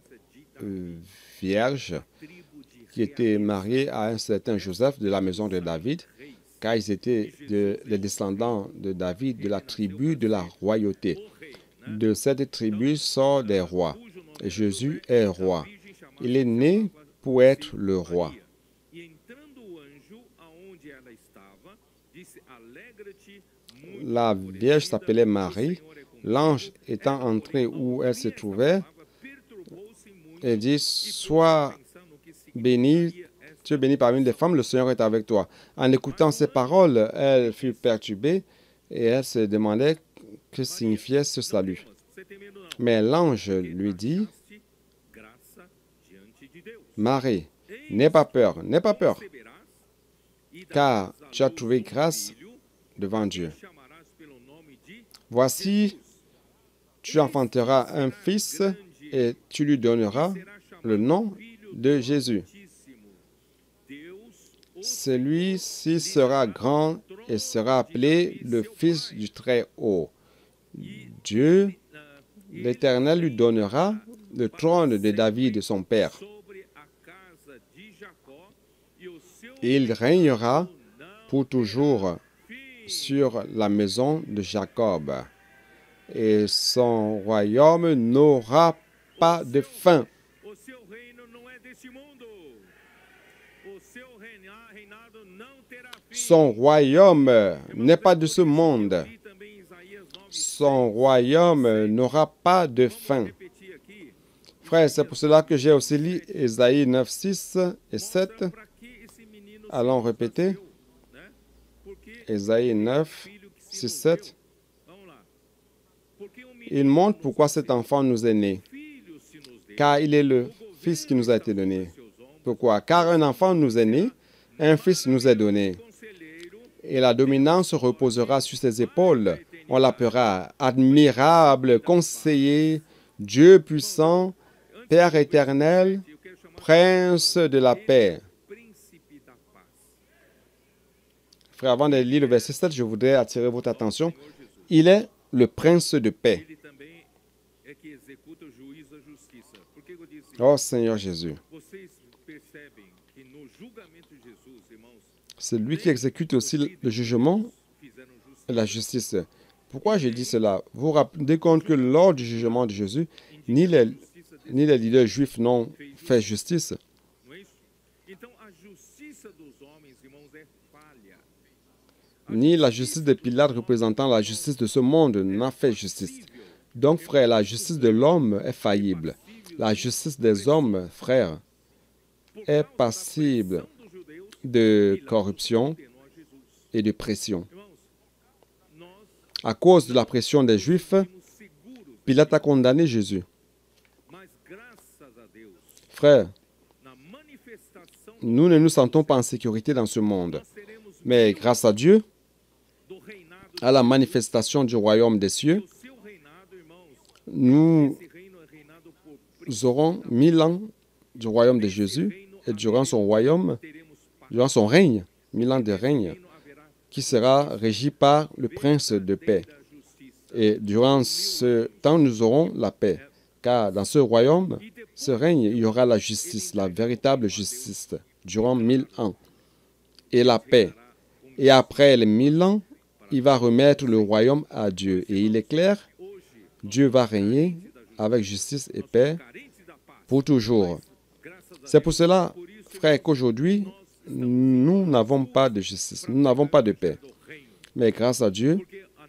vierge tribo de qui était mariée à un certain Joseph de la maison de David, reis. car ils étaient les descendants de David, de la tribu de la royauté. O rei, né? De cette tribu sort des rois. Cujo nome Et Jésus est roi. virgem chamada Il est né pour être le roi. Maria. E entrando o anjo aonde ela estava, disse: Alegra-te, muito La Vierge s'appelait Marie. Senhor é contigo. L'ange étant entré où elle se trouvait, Perturbou-se muito elle dit, e sois pensando que bénie, significaria esta tu es bénie parmi les femmes, le Seigneur est avec toi. En écoutant ces paroles, elle fut perturbée et elle se demandait que signifiait ce salut. Você temendo não, Mais l'ange lui dit, achaste graça diante de Deus. Marie, n'aie pas peur, n'aie pas peur, Receberás e car darás à tu as luz trouvé um grâce filho, devant Dieu. chamarás pelo nome de Voici, tu enfanteras un fils et tu lui donneras será chamado le nom Filho de do Jésus. Altíssimo. Deus, o Celui-ci sera grand et sera appelé le Fils du Très-Haut. Dieu, l'Éternel, lui donnera le trône de David, son père. sobre a casa de Jacó e o seu Et il régnera não pour toujours fim. sur la maison de Jacob. Et son royaume n'aura pas de fin. O seu reino não é desse mundo. O seu reinado não terá fim. Son royaume n'est pas de ce monde. E também Isaías 9, Son royaume n'aura pas de fin. repetir aqui. Frère, c'est pour cela que j'ai aussi lu Ésaïe 9, 6 et 7. Para que esse menino Allons se répéter. nasceu, né? Porque Ésaïe 9, filho que se 6, nos 7. deu. Vamos lá. Porque um menino Il montre pourquoi cet enfant nous est né. filho se nos deu. Car il est le Fils qui nous a été donné. Pourquoi? Car un enfant nous est né, un Fils nous est donné. Conselheiro, Et la dominance reposera sur ses épaules. On l'appellera admirable, conseiller, Dieu puissant, Père éternel, eu quero chamar Prince de la paix. príncipe da paz. Frère, avant de lire le verset 7, je voudrais attirer votre attention. Il est le Prince de paix. Ele também é que executa o juízo, a justiça. Por que eu disse? Oh Seigneur Jésus. Vocês percebem que no julgamento de Jesus, irmãos, C'est lui qui exécute aussi le jugement fizeram justiça. et la justice. Pourquoi je dis cela? Vous vous rendez compte que lors du jugement de Jésus, ni les leaders juifs n'ont fait justice. Não é isso? Então a justiça dos homens, irmãos, é falha. Ni la justice de Pilate représentant la justice de ce monde n'a fait justice. Donc, frère, la justice de l'homme est faillible. La justice des hommes, frère, est passible Dos judeus de corruption condenou a Jesus. et de pression. Irmãos, nós À cause de la pression des Juifs, somos seguros, Pilate a condamné Jésus. mas graças a Deus, Frère, na manifestação nous ne nous sentons pas en sécurité dans ce monde. Mais grâce à Dieu, à la manifestation du royaume des cieux, nous aurons 1000 ans du royaume de Jésus et durant son royaume, durant son règne, 1000 ans de règne, qui sera régi par le prince de paix. Et durant ce temps, nous aurons la paix, car dans ce royaume, ce règne, il y aura la justice, la véritable justice, durant 1000 ans, et la paix. Et après les 1000 ans, il va remettre le royaume à Dieu. Et il est clair, Dieu va régner avec justice et paix pour toujours. C'est pour cela, frère, qu'aujourd'hui, nous n'avons pas de justice, nous n'avons pas de paix. Mais grâce à Dieu,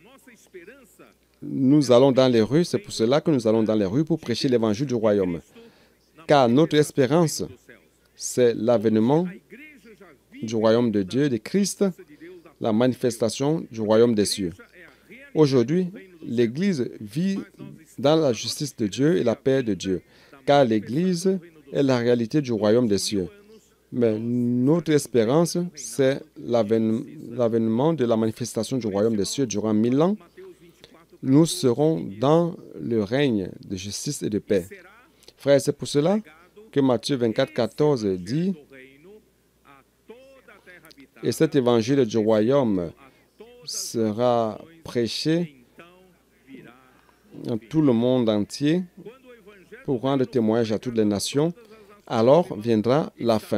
nous allons dans les rues, c'est pour cela que nous allons dans les rues pour prêcher l'évangile du royaume. Car notre espérance, c'est l'avènement du royaume de Dieu, de Christ, la manifestation du royaume des cieux. Aujourd'hui, l'Église vit dans la justice de Dieu et la paix de Dieu, car l'Église est la réalité du royaume des cieux. Mais notre espérance, c'est l'avènement de la manifestation du royaume des cieux durant 1000 ans. Nous serons dans le règne de justice et de paix. Frères, c'est pour cela que Matthieu 24, 14 dit « Et cet évangile du royaume sera prêché dans tout le monde entier pour rendre témoignage à toutes les nations. Alors viendra la fin. »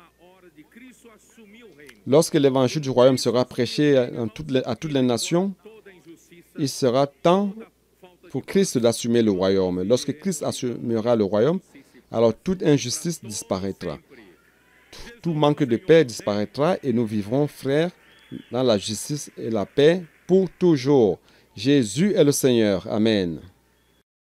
Lorsque l'évangile du royaume sera prêché à toutes les nations, il sera temps pour Christ d'assumer le royaume. Lorsque Christ assumera le royaume, alors toute injustice disparaîtra. Tout manque de paix disparaîtra et nous vivrons, frères, dans la justice et la paix pour toujours. Jésus est le Seigneur. Amen.